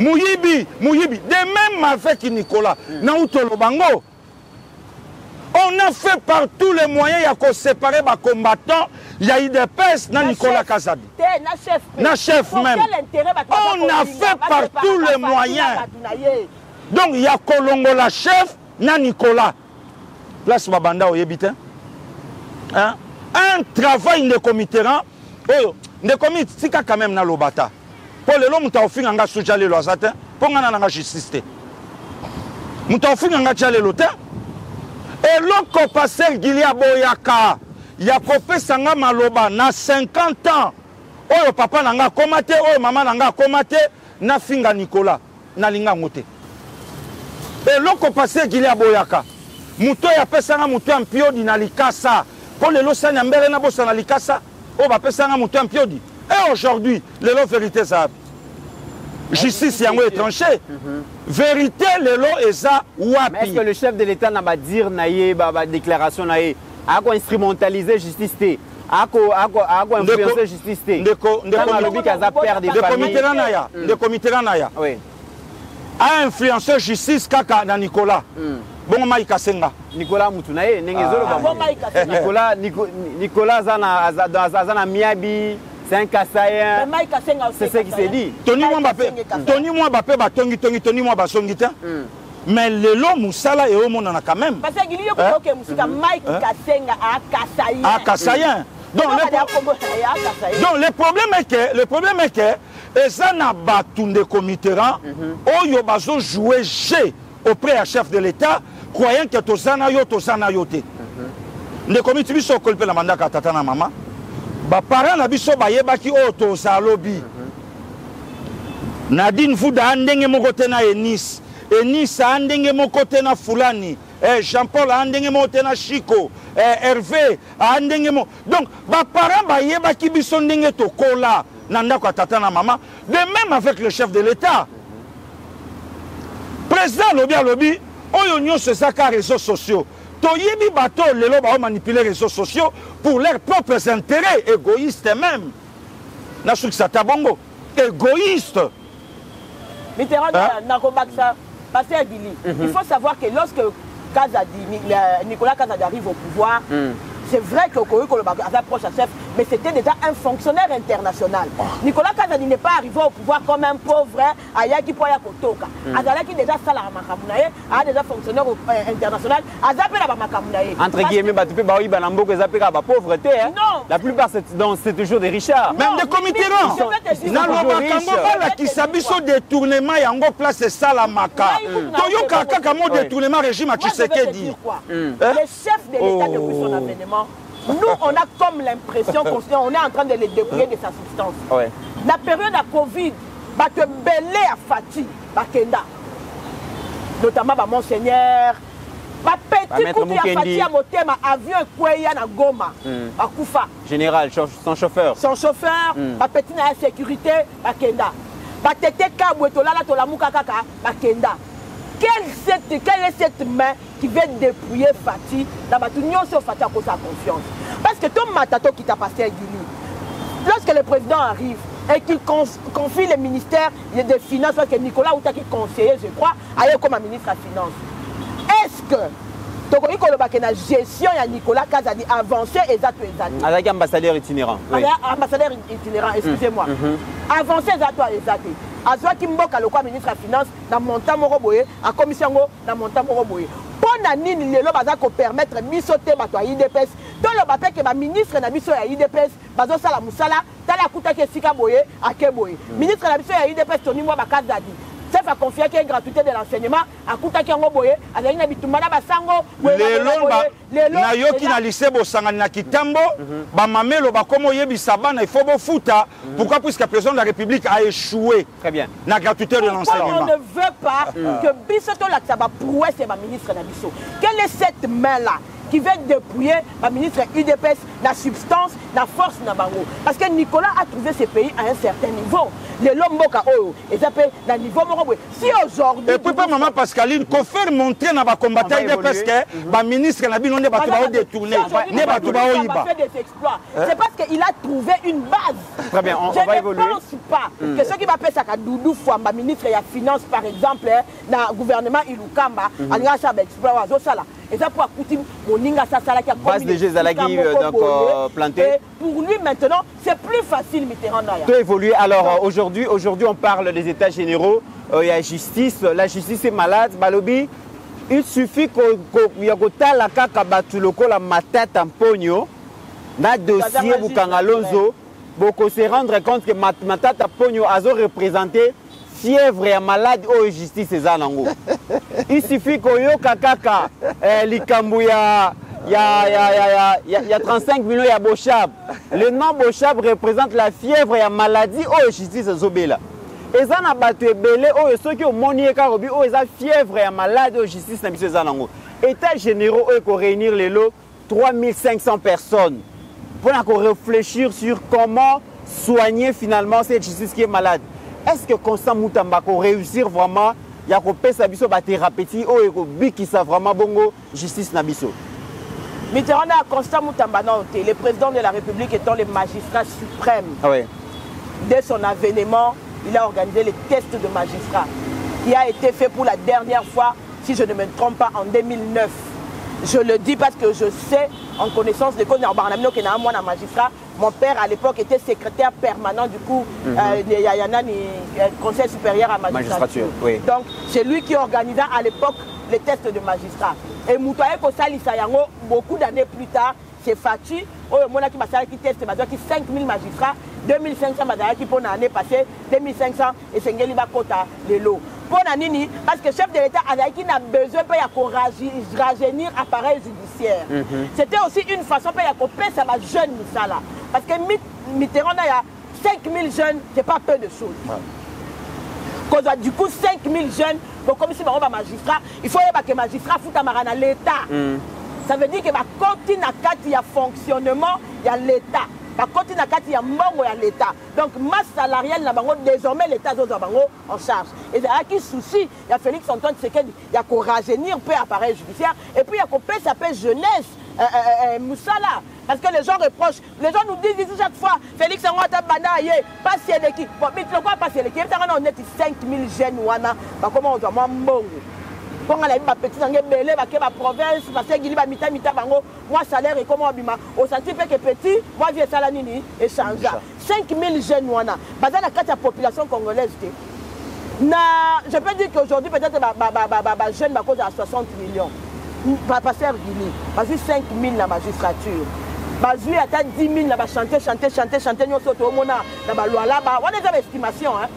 Mouyibi, Mouyibi. De même avec Nicolas. Mm. Naoutolo Bango. On a fait par tous les moyens, il y a qu'on séparer les combattants. Il y a eu des pestes dans Nicolas Kazadi. Na chef même. On a fait par tous les moyens. Donc il y a Kolongo la chef, na Nicolas. Place Babanda au Yébiten. Hein? Un travail de comité. Oh, de comité, c'est quand même na lobata. Pour le long, on fait un soutien le loisata. Pour qu'on ait la justice. On fait un soutien le loisata. Et l'autre passer Gilia Boyaka, il y a copé Sanga Maloba, na cinquante ans. Oh, papa n'a pas commaté, oh, maman n'a pas commaté, na finga Nicolas, na linga mote. Et l'autre passer Gilia Boyaka, Mouto ya pesanga Mouto en piodi na likasa. Pour les losa n'ambere na bossa na likasa, oh, va pesanga Mouto en piodi. Et aujourd'hui, les lots vérité ça. Justice yango étranger. Vérité les lots et ça wapi. Mais est-ce que le chef de l'État n'a pas dire naïe ba déclaration naïe a quoi instrumentaliser justice té a quoi a quoi a quoi influencer justice té. Ndeko ndeko lobi kaza perdre des familles. Le comité naya, le comité naya. Oui. A influencé justice kaka na Nicolas. Bon Maïka Senga. Nicolas Moutunaye nengezolo ba. Nicolas Nicolas zana zana miabi. C'est un Kassaïen. C'est ce qui s'est dit. Tony Mwambapé, Tony Mwambapé, Tony Tony Tony Mwambasongita. Mais le lot Moussala et Omo n'en a quand même. Parce qu'il y a que Moussika Mike Kassenga à Kassaïen. À Kassaïen. Donc le problème est que le problème est que ça n'a pas tout de comitéran. Oh yo bazo jouer G auprès du chef de l'État, croyant que Tozana yo Tozana yote. Le comité biso kolpe la mandat katata na maman. Ba parents na biso ba yebaki o to salobi. Nadine Fouda andenge moko te na Enis. Enis andenge moko te na Fulani. Eh Jean-Paul andenge moko te na Chico. Eh Hervé andenge moko. Donc ba parents ba yebaki biso ndenge to kola na ndako tata na maman. De même avec le chef de l'État. Président lobi lobi oyo nyonso saka réseaux sociaux. Toyebi bateau lelo ba manipuler les réseaux sociaux pour leurs propres intérêts égoïstes même. Na suksa tabongo égoïste. Mitterrand na Robaksa passé à Gili. Il faut savoir que lorsque Kazadi Nicolas Kazadi arrive au pouvoir, mm. c'est vrai que Koyoko approche à chef, mais c'était déjà un fonctionnaire international. Oh. Nicolas Kazadi n'est pas arrivé au pouvoir comme un pauvre Ayaki Poya Kotoka. Azalaki déjà Salah Makamunaye, a déjà fonctionnaire international, Azapela Makamunaye. Entre guillemets, tu peux baoui balambo que Zapeka ba pauvreté. Non. La plupart c'est toujours des richards. Même des comités non. Dans le Bakambo là qui s'abisso détournement et en gros place c'est Salah Maka. Toyo Kaka kamo détournement régime à Tshisekedi. Le chef de l'État depuis son avènement. Nous, on a comme l'impression qu'on est en train de les dépouiller de sa substance. Ouais. La période de Covid, bah te belé à Fati, bah Kenda. Notamment bah Monseigneur, bah petit coup à Fati à Motema, avion et Kouya na Goma, bah Koufa. Général, son chauffeur. Son chauffeur, bah petit na sécurité, bah Kenda. Bah Tete Kabouetola, la Tolamuka Kaka, bah Kenda. Quelle, cette, quelle est cette main qui veut dépouiller Fati dans ma union sur Fati à cause de sa confiance? Parce que Tom Matato qui t'a passé à Guinée, lorsque le président arrive et qu'il confie le ministère des Finances, parce que Nicolas Outa qui est conseiller, je crois, aille comme un ministre des Finances. Est-ce que Tokoni Kolobake na gestion ya Nicolas Kazadi avancé et zato et zato? Avec ambassadeur itinérant. Oui. Ambassadeur itinérant, excusez-moi. Mm-hmm. Avancé et zato et zato. Azwa Kimboka le quoi ministre des Finances na montant moroboye à commission na montant moroboye. Pour nani lelo baza ko permettre misote bato I D P S. Dans le bapé que ma ministre na biso ya I D P S bazo sala musala tala kuta ke sika boye akeboye. Ministre na biso ya I D P S Tony Mwa Bakazadi. C'est fa confier qu'il y a une gratuité de l'enseignement à kuta ki ngo boye azali na bitumana basango lelo ba na yoki na lycée bosanga na Kitambo ba mamelo ba komo yebisa bana il faut bo futa pourquoi puisque le président de la République a échoué. Très bien. La gratuité de l'enseignement. On ne veut pas que bisoto la ça va prouver c'est ma ministre na biso. Quelle est cette main là qui veut dépouiller la ministre U D P S, la substance, la force, la bango. Parce que Nicolas a trouvé ce pays à un certain niveau. les lomboka oyo et ça peut dans niveau moko si aujourd'hui et puis pas maman Pascaline qu'on fait montrer na ba combattant parce que ba ministre na bino ne ba to ba détourner ne ba to ba oyiba des exploits c'est parce qu'il a trouvé une base. Très bien, on, je on va ne évoluer. pense pas mm. que ceux qui va faire ça Doudou Fouamba ministre de la finance par exemple dans le gouvernement Ilukamba anga ça ba exploit wazo sala et ça pour écouter moninga ça sala qui a base de Zalagi donc euh, planté. Pour lui maintenant c'est plus facile Mitterrand naya. Tout évolue. Alors euh, aujourd'hui aujourd'hui on parle des états généraux, il y a justice, la justice est malade, balobi. Il suffit qu'il y ait la kaka batuloko la matata en pogno na dossier Bukangalonzo pour se rendre compte que matata pogno a représenté fièvre et malade au justice ezanango. Il suffit qu'il y ait kaka likambu ya il y a trente-cinq millions de Bochab. Le nom Bochab représente la fièvre et la maladie au justice Zobela. Et ça n'a pas été belé, ceux qui ont monié Karobi, ils ont fièvre et malade au justice. États généraux, eux, pour réunir les lots, trois mille cinq cents personnes. Pour réfléchir sur comment soigner finalement cette justice qui est malade. Est-ce que Constant Moutamba peut réussir vraiment, il y a une thérapie, qui ça vraiment bongo justice Nabiso? Mitterrand a Constant Moutamba, le président de la République étant le magistrat suprême. Ah ouais. Dès son avènement, il a organisé les tests de magistrat qui a été fait pour la dernière fois, si je ne me trompe pas, en deux mille neuf. Je le dis parce que je sais, en connaissance de cause, magistrat, mon père à l'époque était secrétaire permanent du coup, mm -hmm. euh, y en a le conseil supérieur à magistrature. magistrature oui. Donc c'est lui qui organisa à l'époque les tests de magistrat. Et Moutaye Kosali Sayango, beaucoup d'années plus tard, c'est Fati, qui teste cinq mille magistrats, deux mille cinq cents qui pour l'année passée, deux mille cinq cents et Sengeli Bakota, les lots. Pour Nanini, parce que le chef de l'État a besoin de rajeunir l'appareil judiciaire. Mm -hmm. C'était aussi une façon de faire ça jeune Missala. Parce que Mitterrand, il y a cinq mille jeunes, ce n'est pas peu de choses. Ouais. Du coup, cinq mille jeunes, donc comme si on est magistrat, il faut que les magistrats foutent l'État. Mm. Ça veut dire que il y a fonctionnement, il y a l'État. Par contre, il y a mbongo ya l'État. Donc, masse salariale, désormais, l'État est en charge. Et il y a qui souci, il y a Félix Antoine Tshisekedi, il y a qu'on rajeunir peu appareil judiciaire, et puis il y a qu'on peut s'appeler jeunesse, euh, euh, euh, Moussala. Parce que les gens reprochent, les gens nous disent ici chaque fois, Félix Antoine Banaye, pas si elle est qui. Bon, mais tu ne vois pas si elle est qui. On est cinq mille jeunes, comment on doit mbongo. Quand on a eu ma petite belé, ma province, parce que il y a mita mita bango, moi salaire et comment abima. Au senti que petit, moi viens salanini et change. cinq mille jeunes wana. Bazana la carte de la population congolaise. Na, je peux dire qu'aujourd'hui peut-être ba ba ba ba ba jeune ba cause à soixante millions. Pas passer Guinée. Parce que cinq mille la magistrature. Bazui à dix mille là ba chanter chanter chanter chanter nous sauter au mona na ba loi là-bas. On est dans l'estimation hein.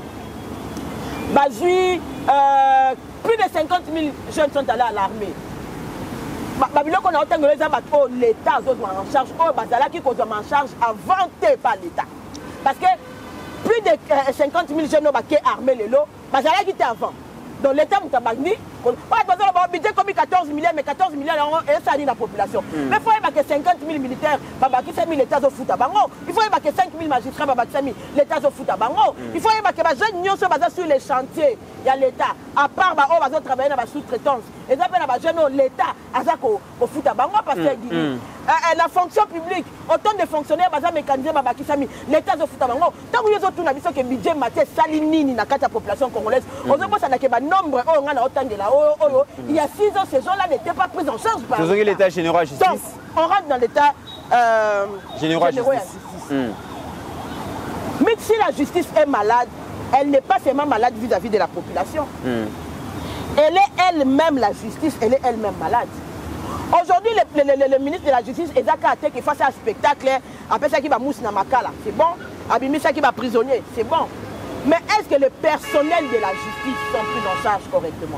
Bazui euh, plus de cinquante mille jeunes sont allés à l'armée. Babylone, on a entendu l'État en charge, qui est en charge avant par l'État. Parce que plus de cinquante mille jeunes sont armés, les lots, qui était avant. Donc l'État m'a dit, budget comme quatorze milliards, mais quatorze milliards, ça dit la population. Mais il faut que cinquante mille militaires, qui s'est mis l'État au foot à Bango. Il faut que cinq mille magistrats, qui s'est mis l'État au foot à Bango. Il faut que les jeunes soient basés sur les chantiers. Il y a l'État. À part, ils vont travailler dans la sous-traitance. Et ça, l'État au foot à Bango parce que la fonction publique, autant de fonctionnaires mécanisés, l'État au foot à Bango. Tant que vous avez que le budget maté salinini dans la population congolaise, on se pose à nombre il y a six ans, ces gens-là n'étaient pas pris en charge par l'État. L'État général à justice. Donc, on rentre dans l'État euh, général à justice. Mm. Mais si la justice est malade, elle n'est pas seulement malade vis-à-vis -vis de la population. Mm. Elle est elle-même, la justice, elle est elle-même malade. Aujourd'hui, le, le, le, le ministre de la Justice, Ezaka Ate, qui fait un spectacle, après ça qui va mousse Namakala, c'est bon. Abimi ça qui va prisonnier, c'est bon. Mais est-ce que le personnel de la justice sont pris en charge correctement?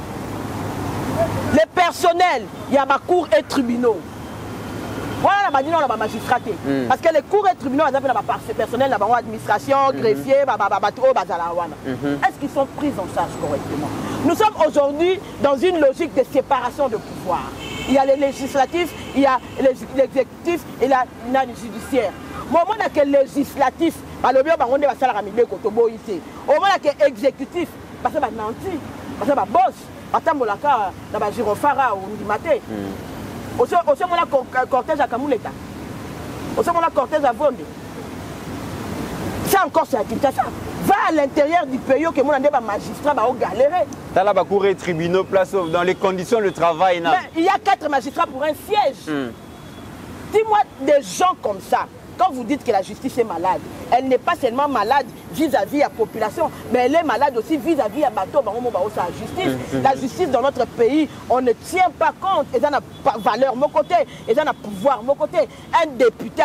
Les personnels, il y a ma cour et tribunaux. Voilà la manière de la magistrature. Mm. Parce que les cours et tribunaux, ils appellent le personnel, l'administration, mm -hmm. greffier, mm-hmm. Est-ce qu'ils sont pris en charge correctement? Nous sommes aujourd'hui dans une logique de séparation de pouvoir. il y a les législatifs, il y a l'exécutif et il y a le judiciaire. Au moment où le législatif, au moment où on est exécutif, parce que c'est nanti, parce que c'est boss, parce que c'est un girofara ou ndimate. Au moment où le cortège à Kamouleta, au moment où le cortège à Vonde. Ça encore, c'est à ça. Va à l'intérieur du pays que mon magistrat va galérer. Dans la cour et tribunaux, place dans les conditions de travail. Mais il y a quatre magistrats pour un siège. Mm. Dis-moi des gens comme ça. Quand vous dites que la justice est malade, elle n'est pas seulement malade vis-à-vis de la population, mais elle est malade aussi vis-à-vis de la bateau, la justice. Mm-hmm. La justice dans notre pays, on ne tient pas compte. Et ça n'a pas valeur, mon côté. Et ça n'a pouvoir, mon côté. Un député,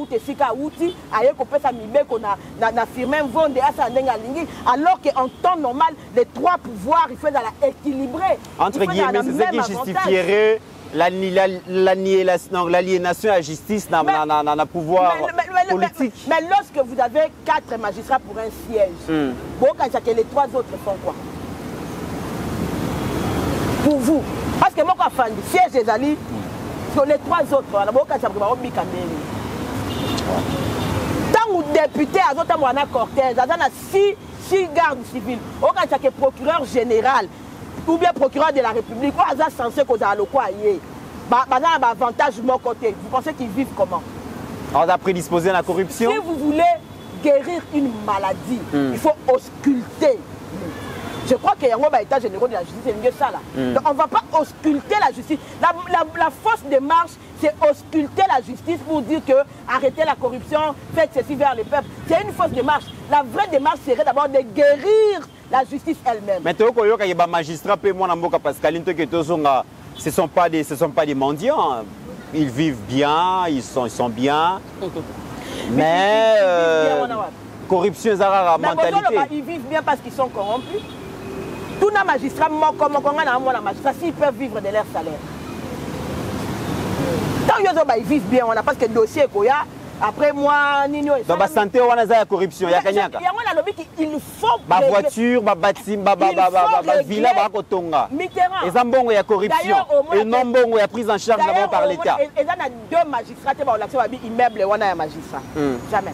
alors qu'en temps normal, les trois pouvoirs, il faut équilibrer. Entre guillemets, c'est ce qui justifierait l'aliénation à la justice dans le pouvoir mais, mais, politique. Mais, mais lorsque vous avez quatre magistrats pour un siège, mm. bon, quand les trois autres font quoi? Pour vous. Parce que moi, quand je fais siège des alliés, sur les trois autres, tant que député, à d'autres mois, cortège, à six gardes civils, au cas où procureur général, ou bien procureur de la République, ou à censé qu'on a le quoi y avantage de mon côté. Vous pensez qu'ils vivent comment? On a prédisposé à la corruption. Si vous voulez guérir une maladie, mm. il faut ausculter. Je crois qu'il y a un état général de la justice, c'est mieux ça là. Mm. Donc on ne va pas ausculter la justice. La, la, la fausse démarche, c'est ausculter la justice pour dire que arrêtez la corruption, faites ceci vers le peuple. C'est une fausse démarche. La vraie démarche serait d'abord de guérir la justice elle-même. Mais tu sais qu'il y a des magistrats, ce ne sont pas des, ce sont pas des mendiants. Ils vivent bien, ils sont, ils sont bien. Mais euh, corruption, c'est la mentalité. Ils vivent bien parce qu'ils sont corrompus. Tous les magistrats, s'ils peuvent vivre de leur salaire. Tant qu'ils vivent bien, on a parce que le dossier est après moi, Nino et dans la santé, on a la corruption. Il y a il faut. Ma voiture, ma bâtiment, ma villa, ma kotonga. Et ça, bon, il y a corruption. Et non, bon, il y a prise en charge par l'État. Et il y a deux magistrats qui ont l'accès à l'immeuble et on a un magistrat. Jamais.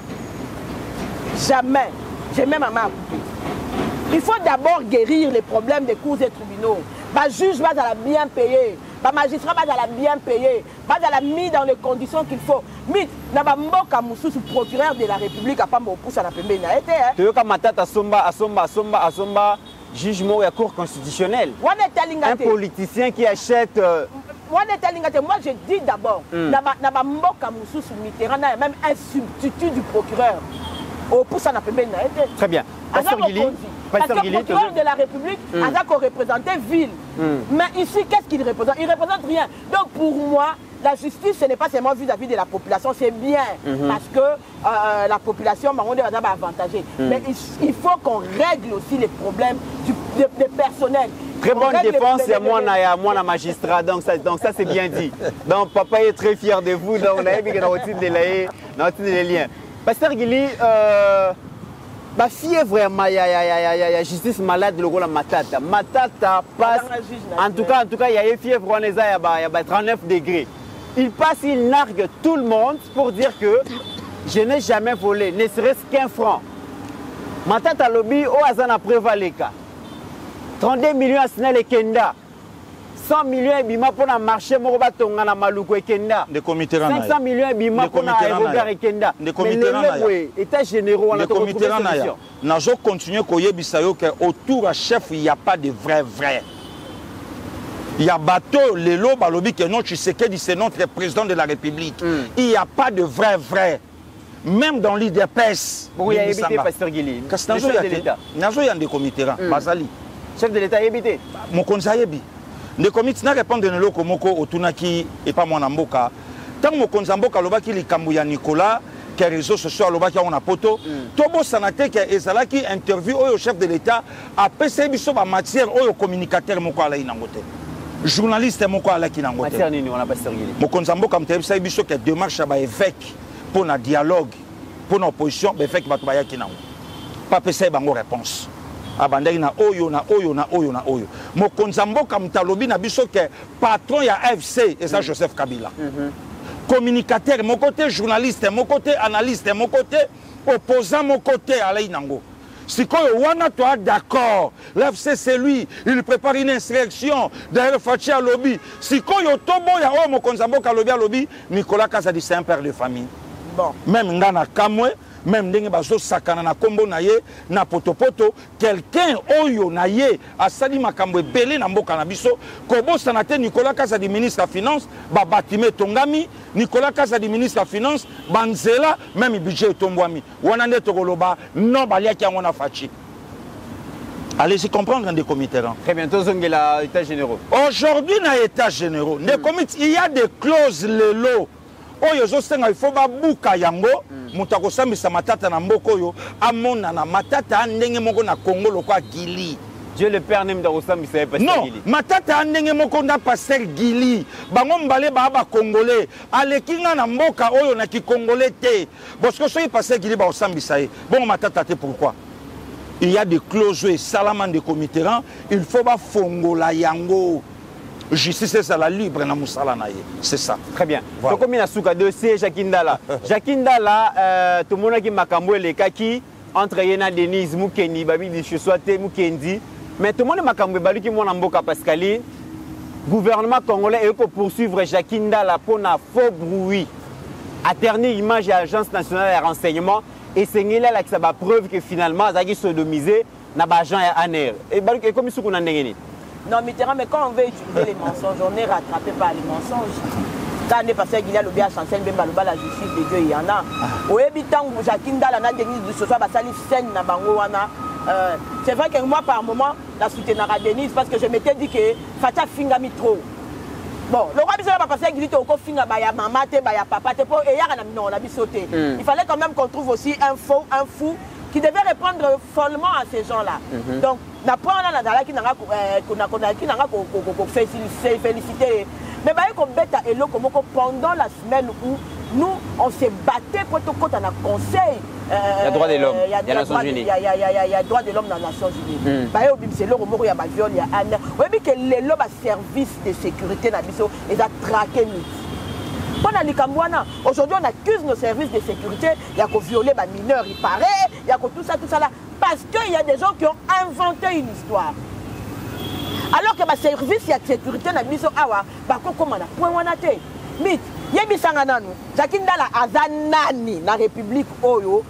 Jamais. J'ai même à ma couper. Il faut d'abord guérir les problèmes des cours et tribunaux. Le juge va la bien payer. Le magistrat va la bien payer. Va la mis dans les conditions qu'il faut. Mais na ba mboka mususu procureur de la République a pas mo poussa na pembe na été hein. Tu ka matata somba asomba asomba asomba jugement de la Cour constitutionnelle. Un politicien qui achète euh... Moi je dis d'abord na ba na ba mboka mususu Mitterrand na même un substitut du procureur. Au poussa na pembe na été. Très bien. Pasteur Guili. Parce que le procureur de la République mm. a représenté ville. Mm. Mais ici, qu'est-ce qu'il représente? Il ne représente rien. Donc pour moi, la justice, ce n'est pas seulement vis-à-vis de la population, c'est bien. Mm-hmm. Parce que euh, la population, on est avantagée. Mm. Mais il, il faut qu'on règle aussi les problèmes du de, de personnel. Très bonne défense, c'est moi, moi, la magistrat. Donc ça, donc ça c'est bien dit. Donc papa est très fier de vous. Donc on a vu que dans le les liens. Pasteur Guili, euh, bah, si vraiment il y a justice malade le rôle matata. Matata passe. En tout cas, en tout cas, il y a une fièvre on est à trente-neuf degrés. Il passe, il nargue tout le monde pour dire que je n'ai jamais volé, ne serait-ce qu'un franc. Matata lobby au Azana Prévaleka. trente-deux millions à Snell et Kenda. cent millions et bima pour le marché Morobatonga na Maluko et Kenda. cinq cents millions et bima pour l'aéroport et Kenda. Mais le état généraux on a trouvé solution. Nous allons continuer à dire qu'autour à chef, il n'y a pas de vrai vrai. Il y a bateau, les lots, balobi que non, tu sais que c'est notre président de la République. Mm. Il n'y a pas de vrai vrai. Même dans l'I D P S. Pourquoi il y a évité Pasteur Guili? Le chef de l'État. Il y a des comités. Basali. Chef de l'État a évité. Mon conseiller. Les comités n'a répondu de l'eau comme au Tunaki et pas mon amboka. Tant que mon conseiller lobaki li Kambouya Nicolas, qui est réseau social lobaki on a poto. Tobo Sanate qui est là qui interview au chef de l'État a passé biso ba matière au communicateur mon quoi là inangote. Journaliste mon quoi là qui inangote. Matière nini on a Pasteur Guili. Mon conseiller comme tel ça biso qui démarche à ba évêque pour un dialogue pour une opposition, mais fait que va qui n'a pas passé bango réponse. abandaki na oyo na oyo na oyo na oyo mokonza mboka mutalobi na biso ke patron ya F C et ça mm. Joseph Kabila mm-hmm. communicateur mon côté journaliste mon côté analyste mon côté opposant mon côté Alain Nango si quoi wana toi d'accord l'F C c'est lui il prépare une insurrection derrière Fachi à lobby si quoi yo tobo ya o mokonza mboka lobby à lobby Nicolas Kazadi c'est un père de famille bon même ngana kamwe même ndenge bazo sakana na kombo na ye na potopoto quelqu'un oyo na ye asali makambo ebele na mboka na biso kobosana te Nicolas Kazadi ministre ya finance ba batime tongami Nicolas Kazadi ministre ya finance banzela même budget etombwami wana nde tokoloba non baliaki yango na Fachi. Allez-y comprendre des comités. Très bientôt zongela état généraux. Aujourd'hui na état généraux des comités il y a des clauses lelo oyo zosenga il faut ba buka yango mutu akosambisa matata na mboko oyo amona na matata ndenge moko na Congo lokwa Gili Dieu le Père n'aime d'osambisa pas non matata ndenge moko na pasteur Gili bango mbale ba ba congolais alekinga na mboka oyo na ki congolais te parce que soki pasteur Gili ba osambisa ye bon matata te pourquoi il y a des clauses et salaman de comité il faut ba fongola yango. Justice c'est ça la libre na musala na ye c'est ça très bien voilà. Donc comme na suka dossier Jacques Ndala Jacques Ndala euh tout monde qui makambo le kaki entre Yena Denise Mukeni babi di Cheswate Mukendi mais tout le monde makambo balu ki mona mboka Pascaline gouvernement congolais et ko poursuivre Jacques Ndala pour na faux bruit à ternir image à l'agence nationale de renseignement et c'est là là que ça va preuve que finalement Zaki sodomisé na ba agent ya Aner et balu comme sou qu'on ndengeni. Non, Mitterrand, mais quand on veut utiliser les mensonges, on est rattrapé par les mensonges. Quand on est passé qu'il y a le bien chancel, bien balouba la justice de Dieu, il y en a. Au habitant, Jacques Ndala, la Denise de ce soir, Basali scène na bango wana. C'est vrai que moi, par moment, la soutenir à Denise, parce que je m'étais dit que Fatia finga mi trop. Bon, le roi Bissot va passer qu'il dit au finga baya maman, baya papa, te pour et y'a non, on a sauté. Il fallait quand même qu'on trouve aussi un faux, un fou qui devait répondre follement à ces gens-là. Mm-hmm. Donc, n'a pas on a dans qui n'a qu'on féliciter. Mais bah qu'on bête à Elo comme pendant la semaine où nous on s'est battu pour tout côté dans le conseil. Il y a droit de l'homme. Il y a Nations Unies. Il y a il y a il y a droit de l'homme dans les Nations Unies. Bah au bim c'est l'homme il y a viol il y a Anne. Oui mais que les l'homme a service de sécurité na biso et a traqué nous. Aujourd'hui, on accuse nos services de sécurité, il y a qu'on violer les mineurs, il paraît, il y a qu'on tout ça, tout ça là. Parce qu'il y a des gens qui ont inventé une histoire. Alors que les services de sécurité, il y a des gens qui ont inventé une histoire. Il y a des gens qui ont inventé dans la République pour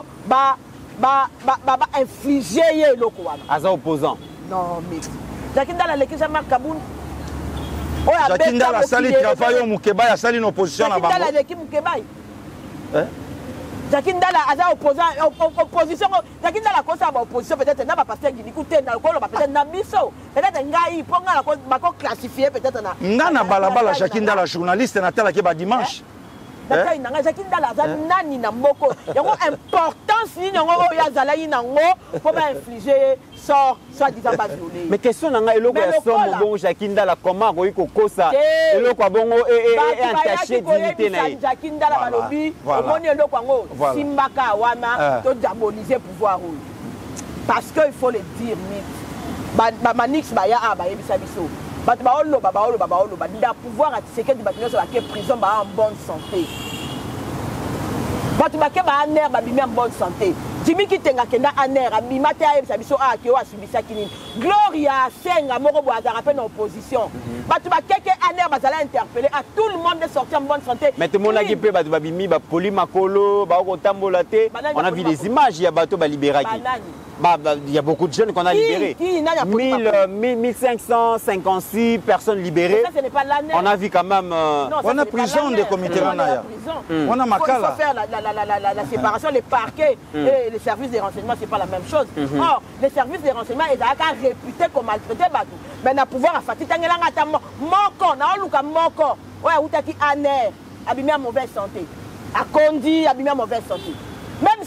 infliger les locaux. Ils sont opposants. Non, mais Jacques Ndala, l'équipe Jean-Marc Kaboun. Jacques Ndala sali travail au Mukeba, il a sali une opposition là-bas. Jacques Ndala l'équipe Mukeba. Jacques Ndala a opposant opposition. Jacques Ndala cause à opposition peut-être n'a pas passé qui écoute dans le col peut-être n'a biso. Peut-être ngai pour nga la cause ba ko classifier peut-être na. Ngana balabala Jacques Ndala journaliste na tala ki ba dimanche. D'accord, il n'a Jacques Ndala za nani na mboko. Yango importance ni yango ya zala yi nango pour pas infliger sort soit disant pas violé. Mais question nanga eloko ya somo bon Jacques Ndala comment ko iko kosa eloko bongo et et entaché dignité na ye. Jacques Ndala balobi omoni eloko ngo simbaka wana to diaboliser pouvoir rouge. Parce que il faut le dire mythe. Ba manix ba ya aba yebisa biso. Batu ba olo ba ba olo ba ba olo ba nda pouvoir à séquer du bâtiment sur la prison ba en bonne santé. Batu ba ke ba aner ba bimi en bonne santé. Jimmy qui tenga kenda aner abima te ayebisa biso a ke wa subisa kinini. Gloria senga moko bo azara pe na opposition. Batu ba keke aner ba zala interpeller à tout le monde de sortir en bonne santé. Mais tout le monde a qui peut batu ba bimi ba poli makolo ba ko tambola te. On a vu des images il y a bateau ba libéra qui. Bah, bah, il y a beaucoup de jeunes qu'on a qui, libérés. Qui, mille cinq cent cinquante-six personnes libérées. Ça, ce n'est pas l'année. On a vu quand même. Euh... Non, on a prison des comités. On a On a Makala. Il faut faire la, la, la, la, la, la séparation, les parquets mm. et les services de renseignement, ce n'est pas la même chose. Mm -hmm. Or, les services de renseignement, ils sont réputés comme maltraités. Mais on a pouvoir à fatiguer. Moko, on a moko. Ouais, ou t'as qui aner, abîmé en mauvaise santé. A Kondi, abîmé en mauvaise santé. Même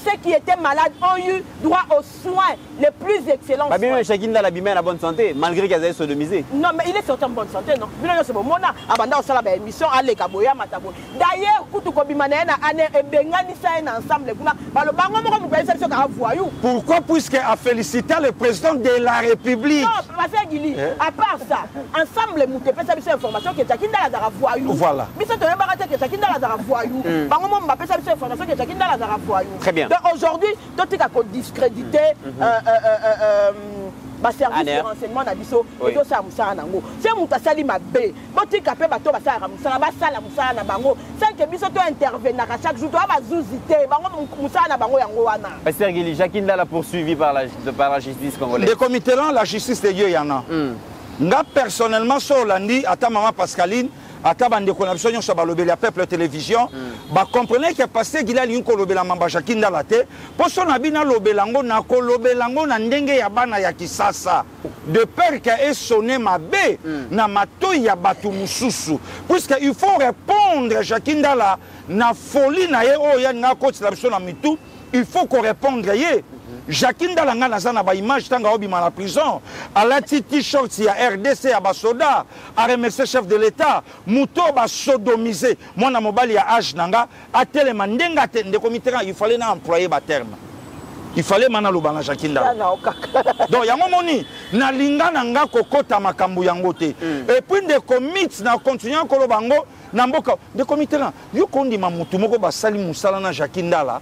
ceux qui étaient malades ont eu droit aux soins les plus excellents. Bah bien, chacun dans la bimé à la bonne santé, malgré qu'ils aient sodomisé. Non, mais il est sorti en bonne santé, non. C'est bon, mona, abanda au salaba émission, allez kaboya matabo. D'ailleurs, kutu kobimane na ane e bengani sa en ensemble kuna. Ba le bango mo ko pesa biso ka voyou. Pourquoi puisque a félicité le président de la République? Non, parce que Guili, à part ça, ensemble mu pesa biso information que chacun dans la voyou. Voilà. Biso to yeba que chacun dans la voyou. Bango mo mba pesa biso information que chacun dans la voyou. Très bien. Donc aujourd'hui, toi tu as discrédité euh euh euh ba service de renseignement na biso et to sa musala nango c'est muta sali mabe botika pe bato basala musala basala musala na bango sans que biso to intervenir à chaque jour to ba zuzité bango musala na bango yango wana. Pasteur Guili, Jacqueline Dala poursuivi par la par la justice congolaise. Des comités là, la justice de Dieu y en a. Nga personnellement sur lundi à ta maman Pascaline ata bandeko na biso nyonso balobeli ya peuple télévision ba comprenez que pasteur Guili ali kolobela mamba Jacqueline Dala te poso na bina lobelango na kolobelango na ndenge ya bana ya kisasa de peur que est sonné mabe na mato ya batu mususu puisque il faut répondre Jacqueline Dala na folie na ye o ya nga koti la biso na mitu il faut qu'on réponde ye. Jacqueline Dala nga naza na ba image tanga obima na prison a la t-shirt ya R D C ya ba soda a remercier chef de l'état muto ba sodomiser mwana mobali ya âge nanga a telema ndenga te ndeko mitera il fallait na employer ba terme il fallait mana loba na Jacqueline Dala donc yango moni na linga nanga kokota makambu yango te et puis de commits na continuer ko lobango na mboka de comitera yo kondima mutu moko ba sali musala na Jacqueline Dala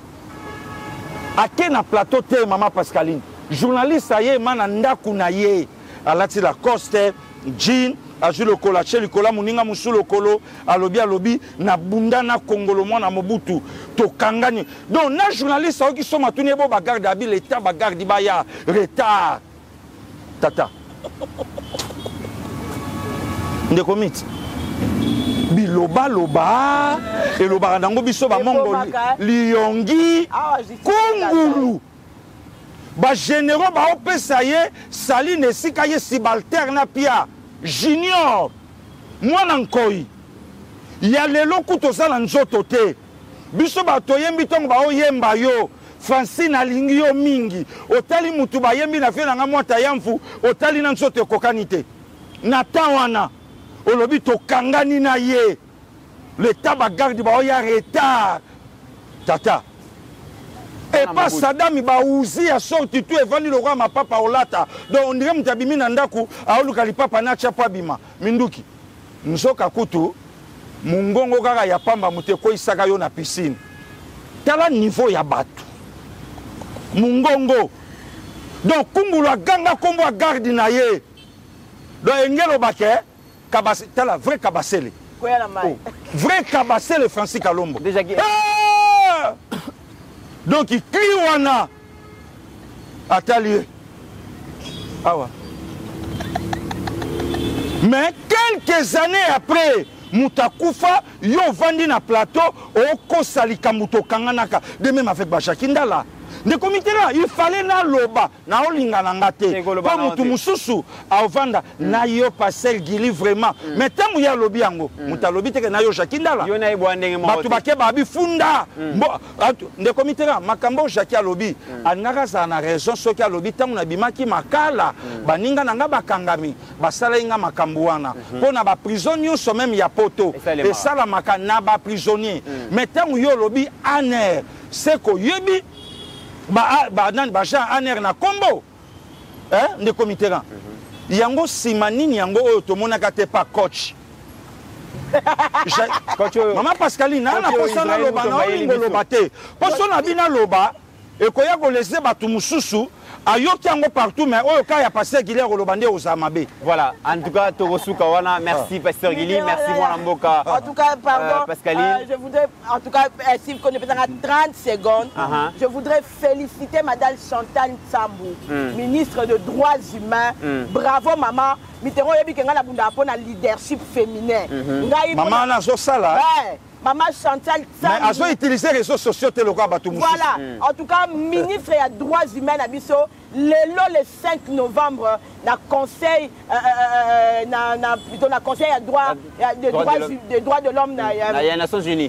ake na plateau te maman Pascaline journaliste aye mana ndaku na ye alati la coste jean azwi lokolo atie likola moninga mosu lokolo alobi alobi na bunda na kongolo mwana mobutu tokangani donc na journaliste aoki soma tuni ebo bagarde abi l'état bagarde baya retard tata ndeko miti biloba loba eloba nango biso ba mongo liongi kungulu ba généraux ba opesa ye Saline esika ye subalterne pia junior mwana nkoi ya lelo kutosala nzoto te biso bato yembi tongo ba oyemba yo Francine alingi yo mingi otali mutu ba yembi na fe nanga mwata yamfu otali na nzoto ekokani te na tawana olobi tokangani na ye l'état bagarde ba oya retard tata et pas Saddam ba uzi a sorti tout evandi le roi ma papa olata donc on dirait mutabimi na ndaku aoluka lipapa na chapa bima minduki nzoka kutu mungongo kaka ya pamba muteko isaka yo na piscine tala niveau ya batu mungongo donc kungulu aganga kombo garde na ye donc engelo bake kabase tala vrai kabasele oh, vrai kabasele Francis Kalombo déjà qui ah! Donc il crie wana atelier awa mais quelques années après mutakufa yo vandi na plateau oko salika mutokanganaka de même avec Jacqueline Dala de comité là il fallait na loba na olinga na ngate ko mutu mususu avanda na yo passer Guili vraiment mais tant ya lobi yango muta lobi te na yo Jacqueline Dala yo na ebwa ndenge mo batu bake babi funda de comité là makambo Jacqueline lobi anaka za na raison soki lobi tangu na bimaki makala baninga nanga bakangami basala inga makambo wana pona ba prison nyonso même ya poto et ça la makana ba prisonnier mais tangu yo lobi aner c'est ko yebi ba ba nan ba Jean aner na kombo hein de comité là yango simanini yango oyo to monaka te pa coach coach maman Pascaline na na posana loba na olingo loba te posona bina loba e ko ya ko laisser batu mususu ayoki yango partout mais oyo ka ya pasteur Guili loba nde ozamabe voilà en tout cas Togosuka wana merci pasteur Guili merci mwana mboka en tout cas pardon euh, Pascaline euh, je voudrais en tout cas euh, si vous connaissez trente secondes uh -huh. je voudrais féliciter madame Chantal Nsambou mm. ministre de droits humains mm. bravo maman mitero yebi kenga na bunda pona leadership féminin mm -hmm. maman na zo sala ouais. Maman Chantal Nsambou. Mais elle a utilisé les réseaux sociaux tel le voilà. Mm. En tout cas, ministre des droits humains à Bisso, le cinq novembre, na conseil, euh, euh, na, na, plutôt na conseil à droit, des droits de l'homme, il y a les Nations Unies.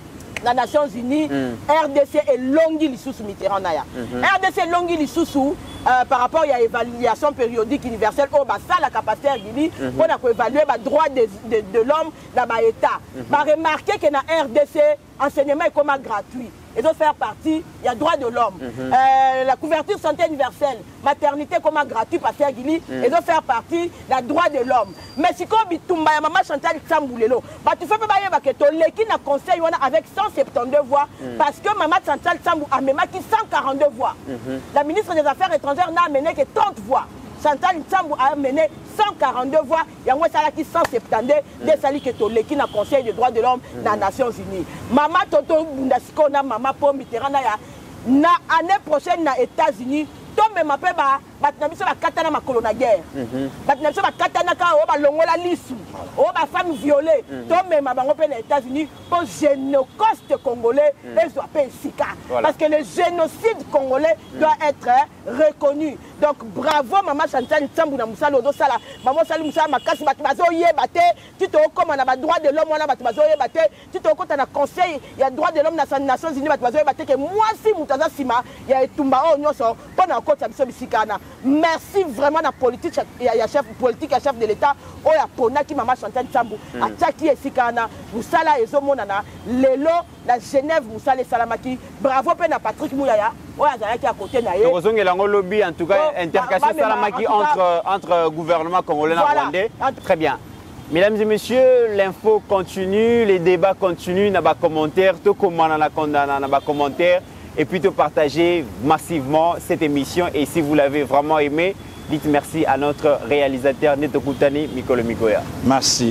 les Nations Unies, mm. R D C et Longi Lissoussou Mitterrand. Mm -hmm. R D C et Longi Lissoussou, euh, par rapport à l'évaluation périodique universelle, oh, bah, ça, la capacité pour mm -hmm. évaluer les droits de, de, de l'homme dans l'État. Mm -hmm. bah, remarquez que dans R D C, l'enseignement est comme gratuit. Ils doivent faire partie, il y a droit de l'homme. Mm -hmm. euh, la couverture santé universelle, maternité comme gratuit, parce que mm -hmm. ils doivent faire partie de la droit de l'homme. Mais si comme Bitumba, maman Chantal Tsamboulelo, bah tu fais pas que tu l'équipe na conseil avec cent soixante-douze voix, mm -hmm. parce que maman Chantal Tsambou a même cent quarante-deux voix. Mm -hmm. La ministre des Affaires étrangères n'a amené que trente voix. Chantal Tsambou a mené cent quarante-deux voix, il y a qui cent soixante-douze des salis que tu l'équipe na conseil des droits de l'homme dans les Nations Unies. Maman Toto Bundasiko na maman Paul Mitterrand na année prochaine na États-Unis. Tom me m'appelle ba batnabiso ba katana makolo na guerre. Batnabiso ba katana ka o ba longola lisu. O ba femme violée. Tom me mabango pe na États-Unis pour génocide congolais et soit pas sika. Parce que le génocide congolais doit être reconnu. Donc bravo maman Chantal Tsambou na musala odo sala. Maman Sali musala makasi bat bazo yebate, tu te comme na ba droit de l'homme na bat bazo yebate, tu te comme na conseil, il y a droit de l'homme na Nations Unies bat bazo yebate que moi si mutaza sima, il y a tumba o nyoso pendant merci vraiment la politique, il y a chef politique, chef de l'État, oh ya pona qui maman Chantal Tsambou, a tchaki et sikana, musala et zomonana, lelo, la Genève, musala salamaki, bravo pena Patrick Mouyaya, oh ya qui à côté na ye. Heureusement que l'ango lobby en tout cas intercation salamaki entre entre gouvernement congolais et rwandais. Très bien. Mesdames et messieurs, l'info continue, les débats continuent, n'a pas commentaire, tout comment on a condamné, n'a pas commentaire. Et puis de partager massivement cette émission. Et si vous l'avez vraiment aimé, dites merci à notre réalisateur Neto Koutani, Mikolo Mikoya. Merci.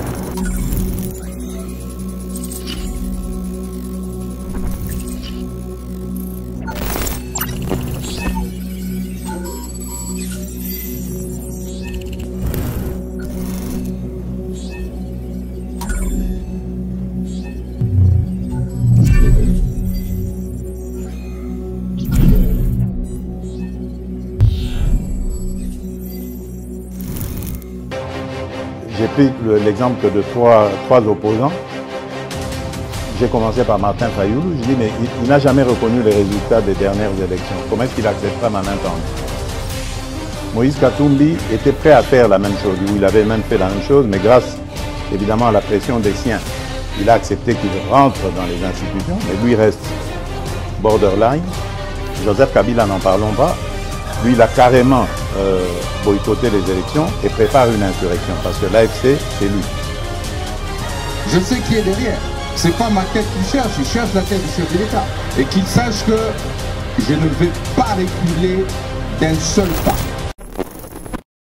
J'ai pris l'exemple de trois, trois opposants. J'ai commencé par Martin Fayoulou. Je dis, mais il, il n'a jamais reconnu les résultats des dernières élections. Comment est-ce qu'il acceptera ma main tendue? Moïse Katumbi était prêt à faire la même chose. Il avait même fait la même chose, mais grâce évidemment à la pression des siens, il a accepté qu'il rentre dans les institutions, mais lui reste borderline. Joseph Kabila, n'en parlons pas. Lui, il a carrément euh, boycotté les élections et prépare une insurrection parce que l'A F C, c'est lui. Je sais qui est derrière. C'est pas ma tête qu'il cherche, il cherche la tête du chef de l'État. Et qu'il sache que je ne vais pas reculer d'un seul pas.